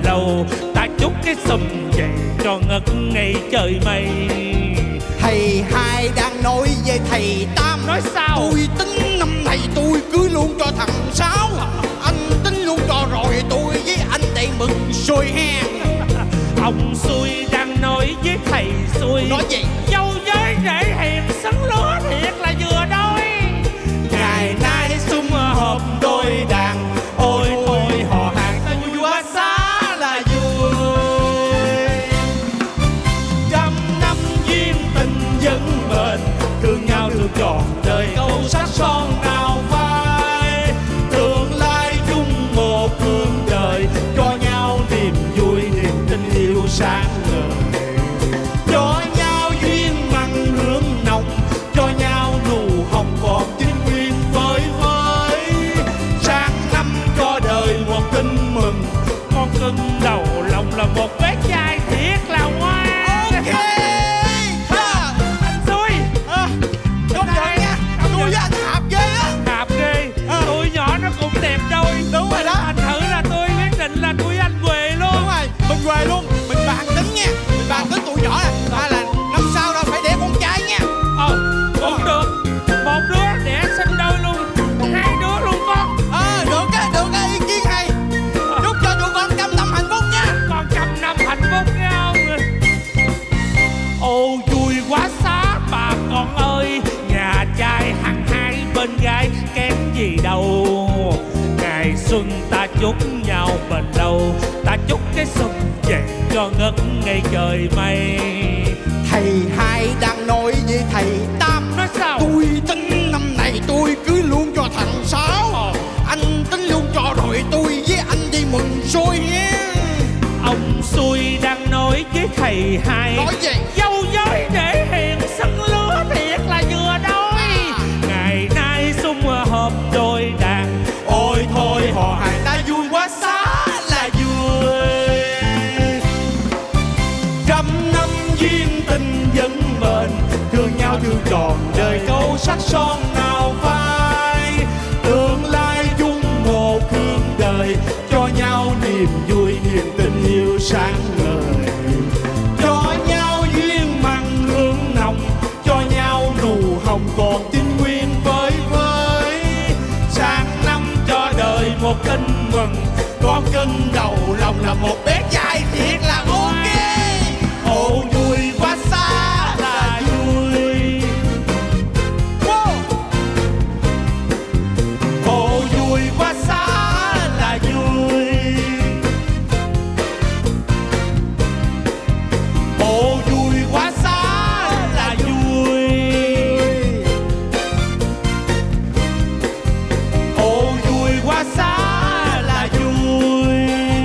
đầu, ta chúc cái sum về cho ngất ngây trời mây. Thầy hai đang nói về thầy Tam. Nói sao? Tôi tính năm này tôi cưới luôn cho thằng Sáu. Anh tính luôn cho rồi tôi với anh đây mừng xôi hen. Ông xui đang nói với thầy xui. Nói gì? Dâu giới rễ hiền sấn lúa thiệt là vừa đôi. Ngày nay sum họp đôi đàn. Ôi ôi họ hàng ta vui quá xá là vui. Trăm năm duyên tình vẫn bền, thương nhau thương trọn đời câu sắc son nào phai. Tương lai chung một phương đời, cho nhau niềm vui niềm tình yêu sáng ngời. Cho nhau duyên mặn hương nồng, cho nhau nụ hồng còn chính nguyên vơi vơi. Sang năm cho đời một tin mừng, con cưng đầu lòng là một bé trai thiệt là ngoan. Ok ha. Anh xui À, công nhận nha, tôi với anh hợp ghê á. Hợp ghê. À. Tụi nhỏ nó cũng đẹp đôi. Đúng rồi đó. Thành thử là tôi quyết định là tụi anh quề luôn. Đúng rồi, mình về luôn, mình bàn tính nha. Mình bàn tính tụi nhỏ nè, hay là năm sau đâu phải để con trai nha. Ờ, cũng được. Một đứa đẻ sinh đôi luôn, hai đứa luôn con. Ờ, được á, được á, ý kiến hay. Chúc cho tụi con trăm năm hạnh phúc nha. Con trăm năm hạnh phúc nghe không? Ô vui quá xá bà con ơi, nhà trai hằng hai bên gái kém gì đâu. Ngày xuân ta chúc nhau bền lâu, ta chúc cái xuân về cho ngất ngây trời mây. Thầy hai đang nói với thầy Tam. Nói sao? Tôi tính năm này tôi cưới luôn cho thằng Sáu. Anh tính luôn cho rồi tôi với anh đi mừng xôi nhé. Ông xui đang nói với thầy hai. Nói gì? Dâu giới để hiền sân lúa thiệt là vừa đôi. Ngày nay sum họp đôi đàn. Ôi thôi họ hàng ta vui quá xá là vui. Trăm năm duyên tình vẫn bền, thương nhau thương trọn đời câu sắc son nào phai. Tương lai chung một phương đời, cho nhau niềm vui niềm tình yêu sáng ngời. Cho nhau duyên mặn hương nồng, cho nhau nụ hồng còn chính nguyên với với. Sang năm cho đời một tin mừng, con cưng đầu lòng là một bé trai thiệt là ok. Ồ vui quá xa là vui. Wow. Ồ vui quá xa là vui. Ồ vui quá xa là vui. Ồ vui quá xa là vui.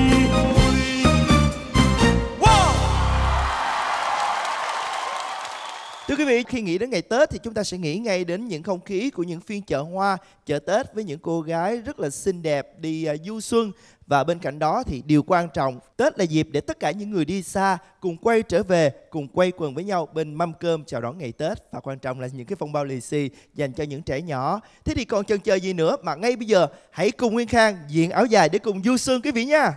Wow. Thưa quý vị, khi nghĩ đến ngày Tết thì chúng ta sẽ nghĩ ngay đến những không khí của những phiên chợ hoa, chợ Tết với những cô gái rất là xinh đẹp đi uh, du xuân. Và bên cạnh đó thì điều quan trọng, Tết là dịp để tất cả những người đi xa cùng quay trở về, cùng quay quần với nhau bên mâm cơm chào đón ngày Tết. Và quan trọng là những cái phong bao lì xì dành cho những trẻ nhỏ. Thế thì còn chần chờ gì nữa mà ngay bây giờ hãy cùng Nguyên Khang diện áo dài để cùng du xuân quý vị nha.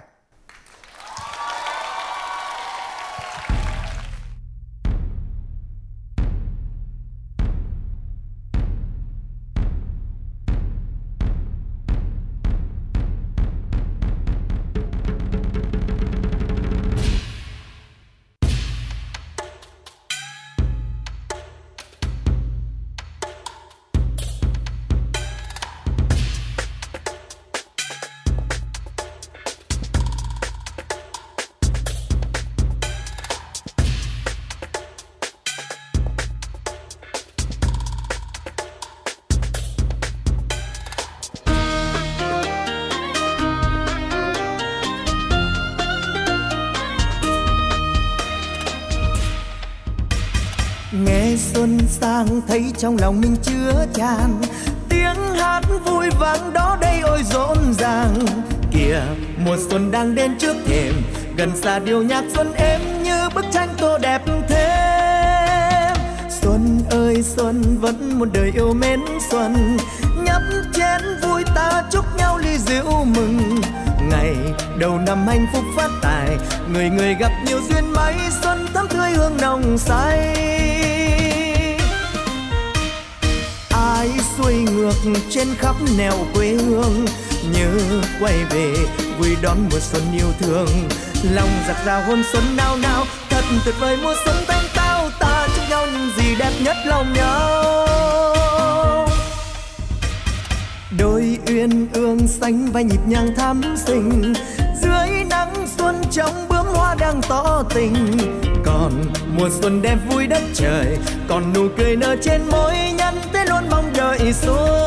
Nghe xuân sang thấy trong lòng mình chứa tràn tiếng hát vui vang đó đây ôi rộn ràng. Kìa mùa xuân đang đến trước thềm, gần xa điệu nhạc xuân êm như bức tranh tô đẹp thêm. Xuân ơi xuân vẫn muôn đời yêu mến xuân, nhấp chén vui ta chúc nhau ly rượu mừng. ngày đầu năm hạnh phúc phát tài, người người gặp nhiều duyên may, xuân thắm tươi hương nồng say. Ai xuôi ngược trên khắp nẻo quê hương, nhớ quay về vui đón mùa xuân yêu thương. Lòng giặc rào hôn xuân nao nao, thật tuyệt vời mùa xuân thanh tao. Ta chúc nhau những gì đẹp nhất lòng nhau. Đôi uyên ương xanh vai nhịp nhàng thắm xinh, dưới nắng xuân trong bướm hoa đang tỏ tình. Còn mùa xuân đem vui đất trời, còn nụ cười nở trên môi nhân thế luôn mong đợi xuân.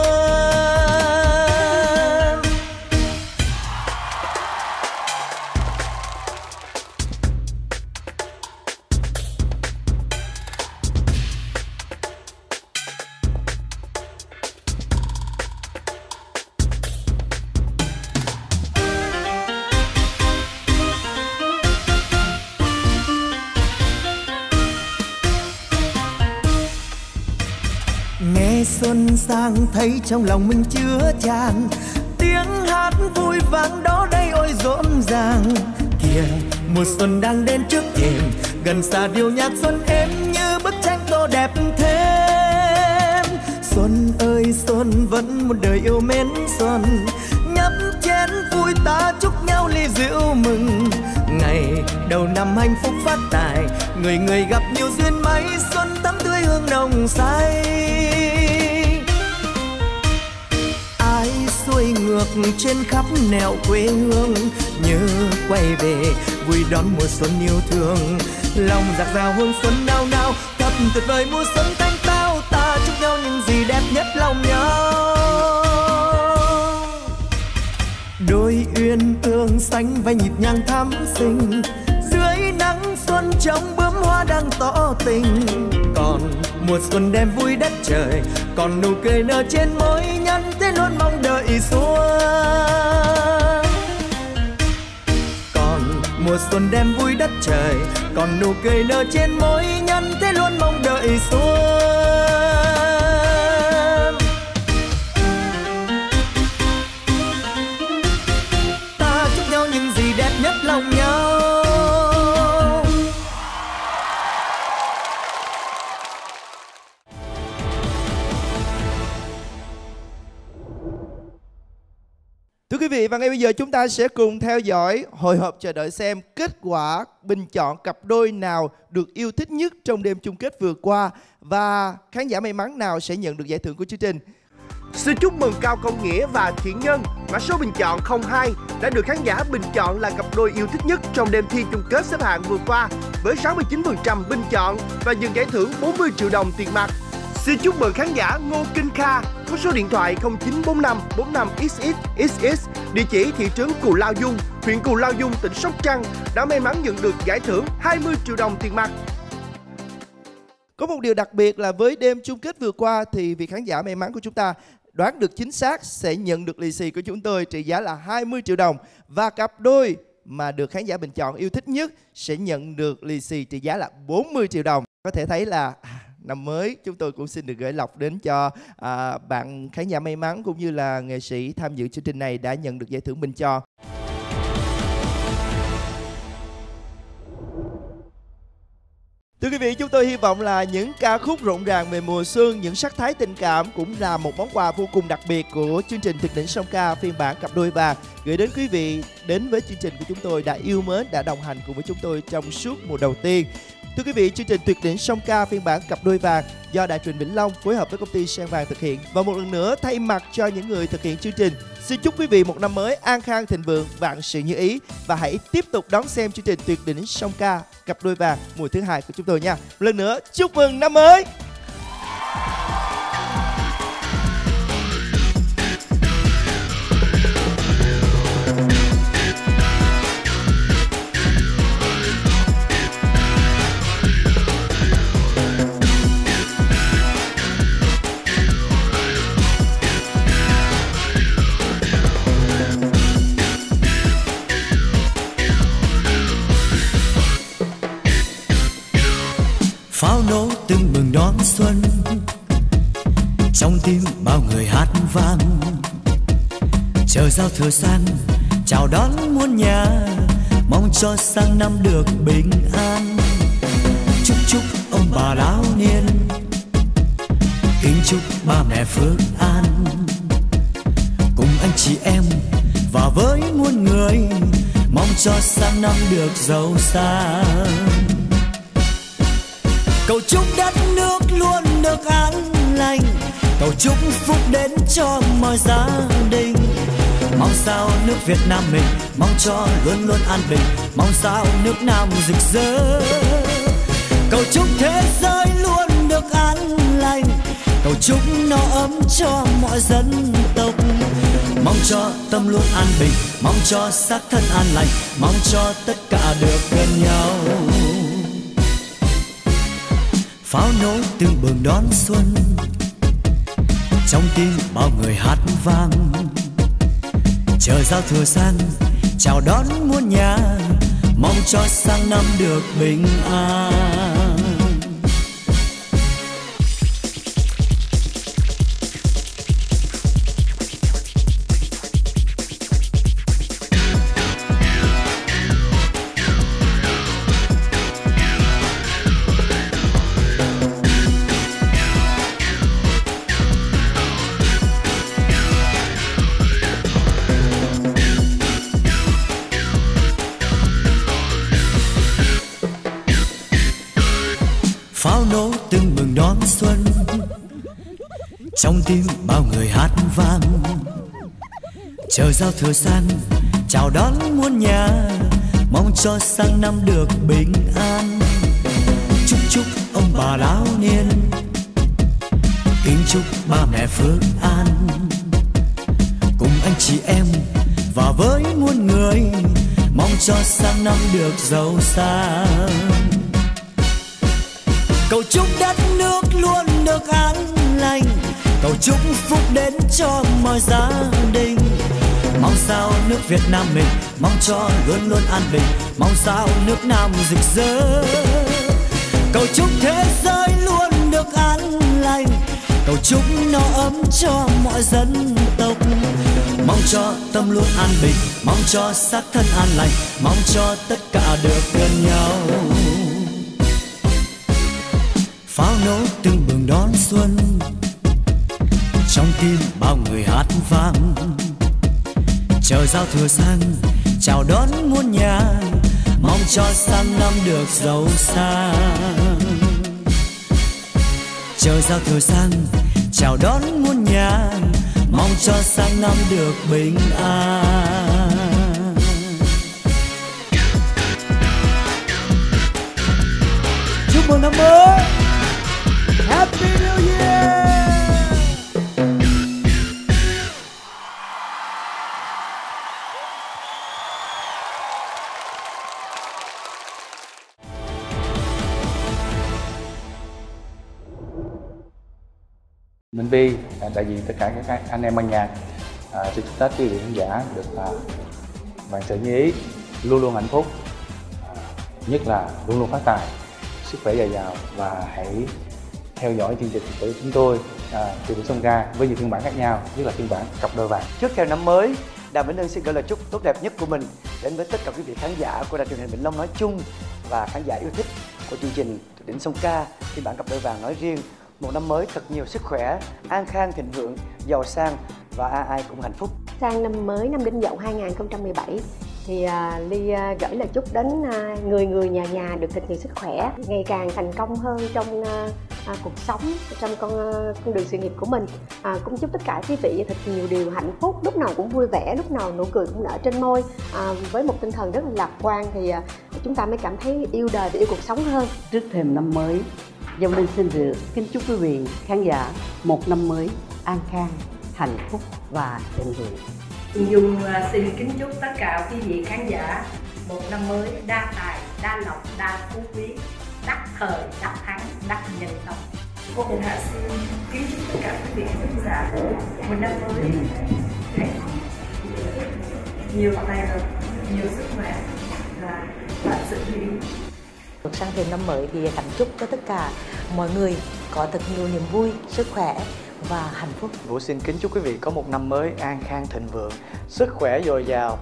Xuân sang thấy trong lòng mình chứa tràn, tiếng hát vui vang đó đây ôi rộn ràng. Kìa mùa xuân đang đến trước thềm, gần xa điệu nhạc xuân êm như bức tranh tô đẹp thêm. Xuân ơi xuân vẫn một đời yêu mến xuân, nhấp chén vui ta chúc nhau ly rượu mừng. Ngày đầu năm hạnh phúc phát tài, người người gặp nhiều duyên may, xuân thắm tươi hương nồng say. Xuôi ngược trên khắp nẻo quê hương, nhớ quay về vui đón mùa xuân yêu thương. Lòng giặc rào hương xuân nao nao, thật tuyệt vời mùa xuân thanh tao. Ta chúc nhau những gì đẹp nhất lòng nhau. Đôi uyên ương xanh vai nhịp nhàng thắm xinh, dưới nắng xuân trong bướm hoa đang tỏ tình. Còn mùa xuân đem vui đất trời, còn nụ cười nở trên môi nhân thế luôn mong đợi xuân. Còn mùa xuân đem vui đất trời, còn nụ cười nở trên môi nhân thế luôn mong đợi xuân. Ta chúc nhau những gì đẹp nhất lòng nhau. Thưa quý vị, và ngay bây giờ chúng ta sẽ cùng theo dõi, hồi hộp chờ đợi xem kết quả bình chọn cặp đôi nào được yêu thích nhất trong đêm chung kết vừa qua và khán giả may mắn nào sẽ nhận được giải thưởng của chương trình. Xin chúc mừng Cao Công Nghĩa và Thiện Nhân. Mã số bình chọn không hai đã được khán giả bình chọn là cặp đôi yêu thích nhất trong đêm thi chung kết xếp hạng vừa qua với sáu mươi chín phần trăm bình chọn và nhận giải thưởng bốn mươi triệu đồng tiền mặt. Xin chúc mừng khán giả Ngô Kinh Kha có số điện thoại không chín bốn năm bốn năm x x x x, địa chỉ thị trấn Cù Lao Dung, huyện Cù Lao Dung, tỉnh Sóc Trăng đã may mắn nhận được giải thưởng hai mươi triệu đồng tiền mặt. Có một điều đặc biệt là với đêm chung kết vừa qua thì vị khán giả may mắn của chúng ta đoán được chính xác sẽ nhận được lì xì của chúng tôi trị giá là hai mươi triệu đồng, và cặp đôi mà được khán giả bình chọn yêu thích nhất sẽ nhận được lì xì trị giá là bốn mươi triệu đồng. Có thể thấy là năm mới chúng tôi cũng xin được gửi lộc đến cho à, bạn khán giả may mắn cũng như là nghệ sĩ tham dự chương trình này đã nhận được giải thưởng bình chọn. Thưa quý vị, chúng tôi hy vọng là những ca khúc rộn ràng về mùa xuân, những sắc thái tình cảm cũng là một món quà vô cùng đặc biệt của chương trình Tuyệt đỉnh song ca phiên bản cặp đôi vàng gửi đến quý vị đến với chương trình của chúng tôi đã yêu mến, đã đồng hành cùng với chúng tôi trong suốt mùa đầu tiên. Thưa quý vị, chương trình Tuyệt đỉnh song ca phiên bản cặp đôi vàng do Đài truyền Vĩnh Long phối hợp với công ty Sen Vàng thực hiện. Và một lần nữa thay mặt cho những người thực hiện chương trình, xin chúc quý vị một năm mới an khang thịnh vượng, vạn sự như ý, và hãy tiếp tục đón xem chương trình Tuyệt đỉnh song ca cặp đôi vàng mùa thứ hai của chúng tôi nha. Một lần nữa chúc mừng năm mới. Pháo nổ tưng bừng đón xuân, trong tim bao người hát vang, chờ giao thừa sang chào đón muôn nhà, mong cho sang năm được bình an. Chúc chúc ông bà lão niên, kính chúc ba mẹ phước an, cùng anh chị em và với muôn người, mong cho sang năm được giàu sang. Cầu chúc đất nước luôn được an lành, cầu chúc phúc đến cho mọi gia đình. Mong sao nước Việt Nam mình, mong cho luôn luôn an bình, mong sao nước Nam rực rỡ. Cầu chúc thế giới luôn được an lành, cầu chúc no ấm cho mọi dân tộc. Mong cho tâm luôn an bình, mong cho xác thân an lành, mong cho tất cả được gần nhau. Pháo nổ từng bừng đón xuân, trong tim bao người hát vang. Chờ giao thừa sang, chào đón muôn nhà, mong cho sang năm được bình an. Pháo nổ từng mừng đón xuân, trong tim bao người hát vang. Chờ giao thừa sang, chào đón muôn nhà, mong cho sang năm được bình an. Chúc chúc ông bà lão niên, kính chúc ba mẹ phước an, cùng anh chị em và với muôn người, mong cho sang năm được giàu sang. Cầu chúc đất nước luôn được an lành, cầu chúc phúc đến cho mọi gia đình. Mong sao nước Việt Nam mình, mong cho luôn luôn an bình, mong sao nước Nam rực rỡ. Cầu chúc thế giới luôn được an lành, cầu chúc no ấm cho mọi dân tộc. Mong cho tâm luôn an bình, mong cho xác thân an lành, mong cho tất cả được gần nhau. Pháo nổ từng bừng đón xuân, trong tim bao người hát vang. Chờ giao thừa sang, chào đón muôn nhà, mong cho sang năm được giàu sang. Chờ giao thừa sang, chào đón muôn nhà, mong cho sang năm được bình an. Chúc mừng năm mới, Happy New Year. Minh Vi đại diện tất cả các anh em ban nhạc à, xin chúc Tết quý vị khán giả được à, vạn sự như ý, luôn luôn hạnh phúc, à, nhất là luôn luôn phát tài, sức khỏe dồi dào, và hãy theo dõi chương trình của chúng tôi à, Tuyệt đỉnh Song Ca với nhiều phiên bản khác nhau, nhất là phiên bản cặp đôi vàng. Trước thềm năm mới, Đàm Vĩnh Hưng xin gửi lời chúc tốt đẹp nhất của mình đến với tất cả quý vị khán giả của đài truyền hình Vĩnh Long nói chung và khán giả yêu thích của chương trình Tuyệt đỉnh Song Ca phiên bản cặp đôi vàng nói riêng. Một năm mới thật nhiều sức khỏe, an khang thịnh vượng, giàu sang và ai ai cũng hạnh phúc. Sang năm mới năm Đinh Dậu hai nghìn không trăm mười bảy thì à, Ly à, gửi lời chúc đến à, người người nhà nhà được thật nhiều sức khỏe, ngày càng thành công hơn trong à, à, cuộc sống, trong con à, con đường sự nghiệp của mình. À, cũng chúc tất cả quý vị thật nhiều điều hạnh phúc, lúc nào cũng vui vẻ, lúc nào nụ cười cũng nở trên môi. À, với một tinh thần rất là lạc quan thì à, chúng ta mới cảm thấy yêu đời và yêu cuộc sống hơn. Trước thềm năm mới, Dông Linh xin được kính chúc quý vị khán giả một năm mới an khang, hạnh phúc và thịnh vượng. Dung xin kính chúc tất cả quý vị khán giả một năm mới đa tài, đa lộc, đa phú quý, đắc thời, đắc thắng, đắc nhân tâm. Cô Hồng Hạ xin kính chúc tất cả quý vị khán giả một năm mới hạnh phúc, nhiều tài lộc, nhiều sức khỏe và vạn sự như ý. Sang thềm năm mới thì cảnh chúc cho tất cả mọi người có thật nhiều niềm vui, sức khỏe và hạnh phúc. Vũ xin kính chúc quý vị có một năm mới an khang thịnh vượng, sức khỏe dồi dào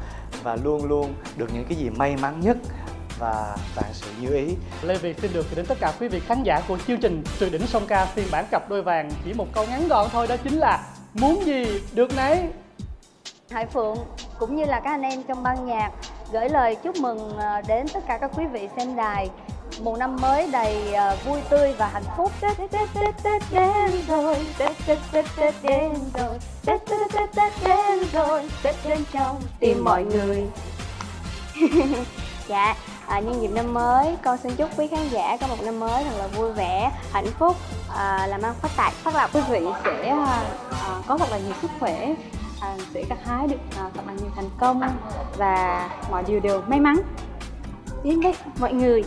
và luôn luôn được những cái gì may mắn nhất và vạn sự như ý. Lê Việt xin được gửi đến tất cả quý vị khán giả của chương trình Tuyệt đỉnh song ca phiên bản cặp đôi vàng chỉ một câu ngắn gọn thôi, đó chính là muốn gì được nấy. Hải Phượng cũng như là các anh em trong ban nhạc gửi lời chúc mừng đến tất cả các quý vị xem đài. Một năm mới đầy vui tươi và hạnh phúc. Tết Tết Tết Tết Tết đến rồi, Tết Tết Tết Tết đến rồi, Tết Tết Tết Tết đến rồi, Tết đến trong tim mọi người. Dạ, à, nhân dịp năm mới, con xin chúc quý khán giả có một năm mới thật là vui vẻ, hạnh phúc, à, làm ăn phát tài, phát lộc. Quý vị sẽ à, có thật là nhiều sức khỏe, à, sẽ gặt hái được à, thật là nhiều thành công và mọi điều đều may mắn. Đến đây mọi người.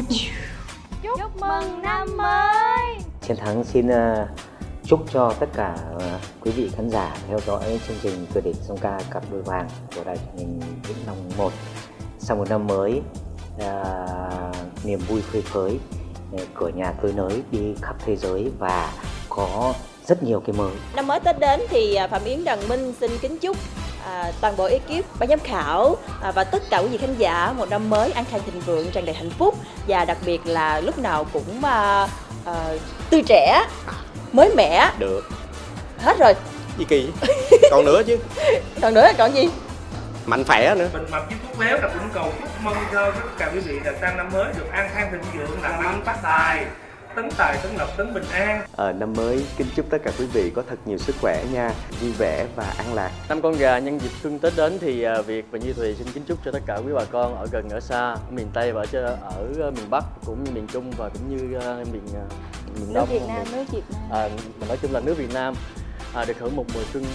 Chúc mừng năm mới. Chiến Thắng xin uh, chúc cho tất cả uh, quý vị khán giả theo dõi chương trình Tuyệt đỉnh song ca cặp đôi vàng của đài truyền hình Vĩnh Long một. Sau một năm mới, uh, niềm vui phơi phới, uh, cửa nhà tươi nới đi khắp thế giới và có rất nhiều cái mới. Năm mới Tết đến thì Phạm Yến, Đằng Minh xin kính chúc à, toàn bộ ekip, ban giám khảo à, và tất cả quý vị khán giả một năm mới an khang thịnh vượng, tràn đầy hạnh phúc và đặc biệt là lúc nào cũng à, à, tươi trẻ, mới mẻ. Được. Hết rồi. Gì kỳ? Còn nữa chứ. Còn nữa còn gì? Mạnh khỏe nữa. Mình mập với thuốc béo là cũng cầu chúc mong cho tất cả quý vị là sang năm mới được an khang thịnh vượng, làm ăn phát tài, tấn tài tấn lộc tấn bình an. Ở năm mới kính chúc tất cả quý vị có thật nhiều sức khỏe nha, vui vẻ và an lạc. Năm con gà nhân dịp xuân Tết đến thì Việt và Như Thùy xin kính chúc cho tất cả quý bà con ở gần ở xa, ở miền Tây và ở, ở miền Bắc cũng như miền Trung và cũng như uh, miền uh, miền Đông. Nước Việt Nam, nước Việt Nam. À, mà nói chung là nước Việt Nam à, được hưởng một mùa xuân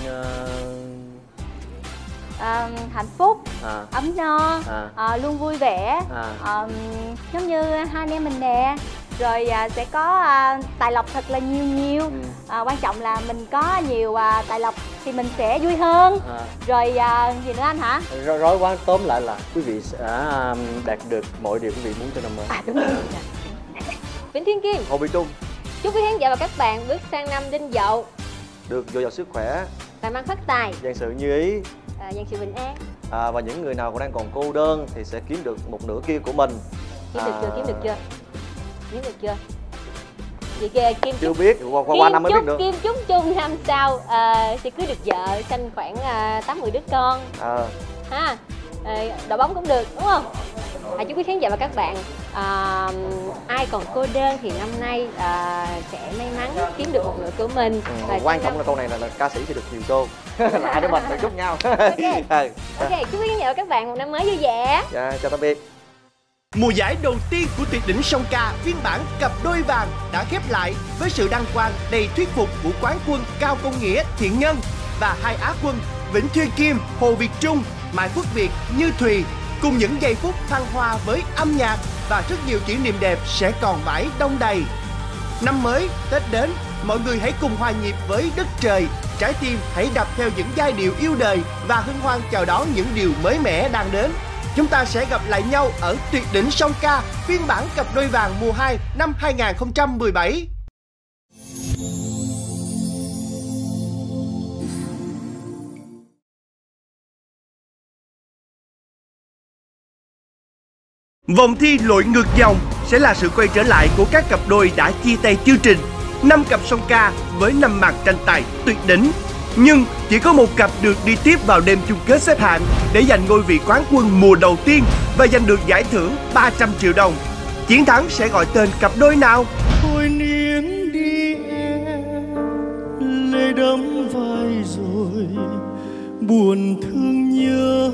uh... à, hạnh phúc, à. ấm no, à. à, luôn vui vẻ, à. à, giống như hai anh em mình nè. Rồi à, sẽ có à, tài lộc thật là nhiều nhiều. ừ. à, Quan trọng là mình có nhiều à, tài lộc thì mình sẽ vui hơn. à. Rồi à, gì nữa anh hả? Rồi, rồi quan tóm lại là quý vị sẽ đạt được mọi điều quý vị muốn cho năm mới. À đúng rồi. Vĩnh Thiên Kim, Hồ Bị Trung, chúc quý khán giả và các bạn bước sang năm Đinh Dậu được dồi dào sức khỏe, làm ăn phát tài, vạn sự như ý, à, vạn sự bình an. à, và những người nào còn đang còn cô đơn thì sẽ kiếm được một nửa kia của mình. Kiếm được à... chưa? Kiếm được chưa? Kiếm được chưa? Chị kia Kim chưa chúc, biết, qua, qua, qua năm mới biết được. Kim chúc chung năm sau à, sẽ cưới được vợ, sanh khoảng à, tám mười đứa con. À. Ha, à, đội bóng cũng được đúng không? À, chúc quý khán giả và các bạn à, ai còn cô đơn thì năm nay à, sẽ may mắn kiếm được một nửa của mình. Ừ, và quan trọng năm... là câu này là, là ca sĩ sẽ được nhiều cô. Là hai đứa mình phải chúc nhau. Ok, ok, chúc quý khán giả và các bạn một năm mới vui vẻ. Dạ, chào tạm biệt. Mùa giải đầu tiên của Tuyệt đỉnh song ca phiên bản cặp đôi vàng đã khép lại với sự đăng quang đầy thuyết phục của quán quân Cao Công Nghĩa, Thiện Nhân và hai á quân Vĩnh Thiên Kim, Hồ Việt Trung, Mai Phước Việt, Như Thùy, cùng những giây phút thăng hoa với âm nhạc và rất nhiều kỷ niệm đẹp sẽ còn mãi đong đầy. Năm mới Tết đến, mọi người hãy cùng hòa nhịp với đất trời, trái tim hãy đập theo những giai điệu yêu đời và hân hoan chào đón những điều mới mẻ đang đến. Chúng ta sẽ gặp lại nhau ở Tuyệt đỉnh song ca phiên bản cặp đôi vàng mùa hai năm hai nghìn không trăm mười bảy. Vòng thi lội ngược dòng sẽ là sự quay trở lại của các cặp đôi đã chia tay chương trình. Năm cặp song ca với năm màn tranh tài tuyệt đỉnh. Nhưng chỉ có một cặp được đi tiếp vào đêm chung kết xếp hạng để giành ngôi vị quán quân mùa đầu tiên và giành được giải thưởng ba trăm triệu đồng. Chiến thắng sẽ gọi tên cặp đôi nào? Thôi niềm đi em, lệ đẫm vai rồi, buồn thương nhớ.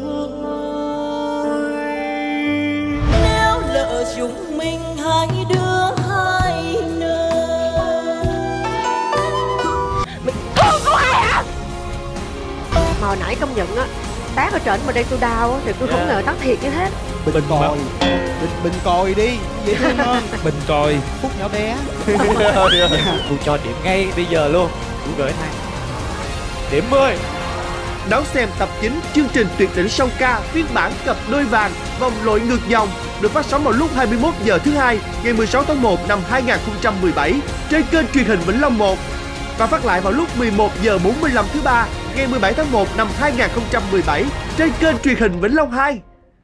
Nếu lỡ chúng mình hai đứa hai nơi. Mình thương cô hai hả? Mà hồi nãy công nhận á, tác ở trển mà đây tôi đau á, thì tôi không ngờ tác thiệt như thế. Bình, bình còi, bình, bình còi đi, dễ thương hơn. Bình còi, phút nhỏ bé. Tôi cho điểm ngay bây giờ luôn, tôi gửi hai. Điểm mười. Đón xem tập chín chương trình Tuyệt đỉnh song ca phiên bản cặp đôi vàng vòng lội ngược dòng được phát sóng vào lúc hai mươi mốt giờ thứ hai ngày mười sáu tháng một năm hai nghìn không trăm mười bảy trên kênh truyền hình Vĩnh Long một và phát lại vào lúc mười một giờ bốn mươi lăm thứ ba ngày mười bảy tháng một năm hai nghìn không trăm mười bảy trên kênh truyền hình Vĩnh Long hai.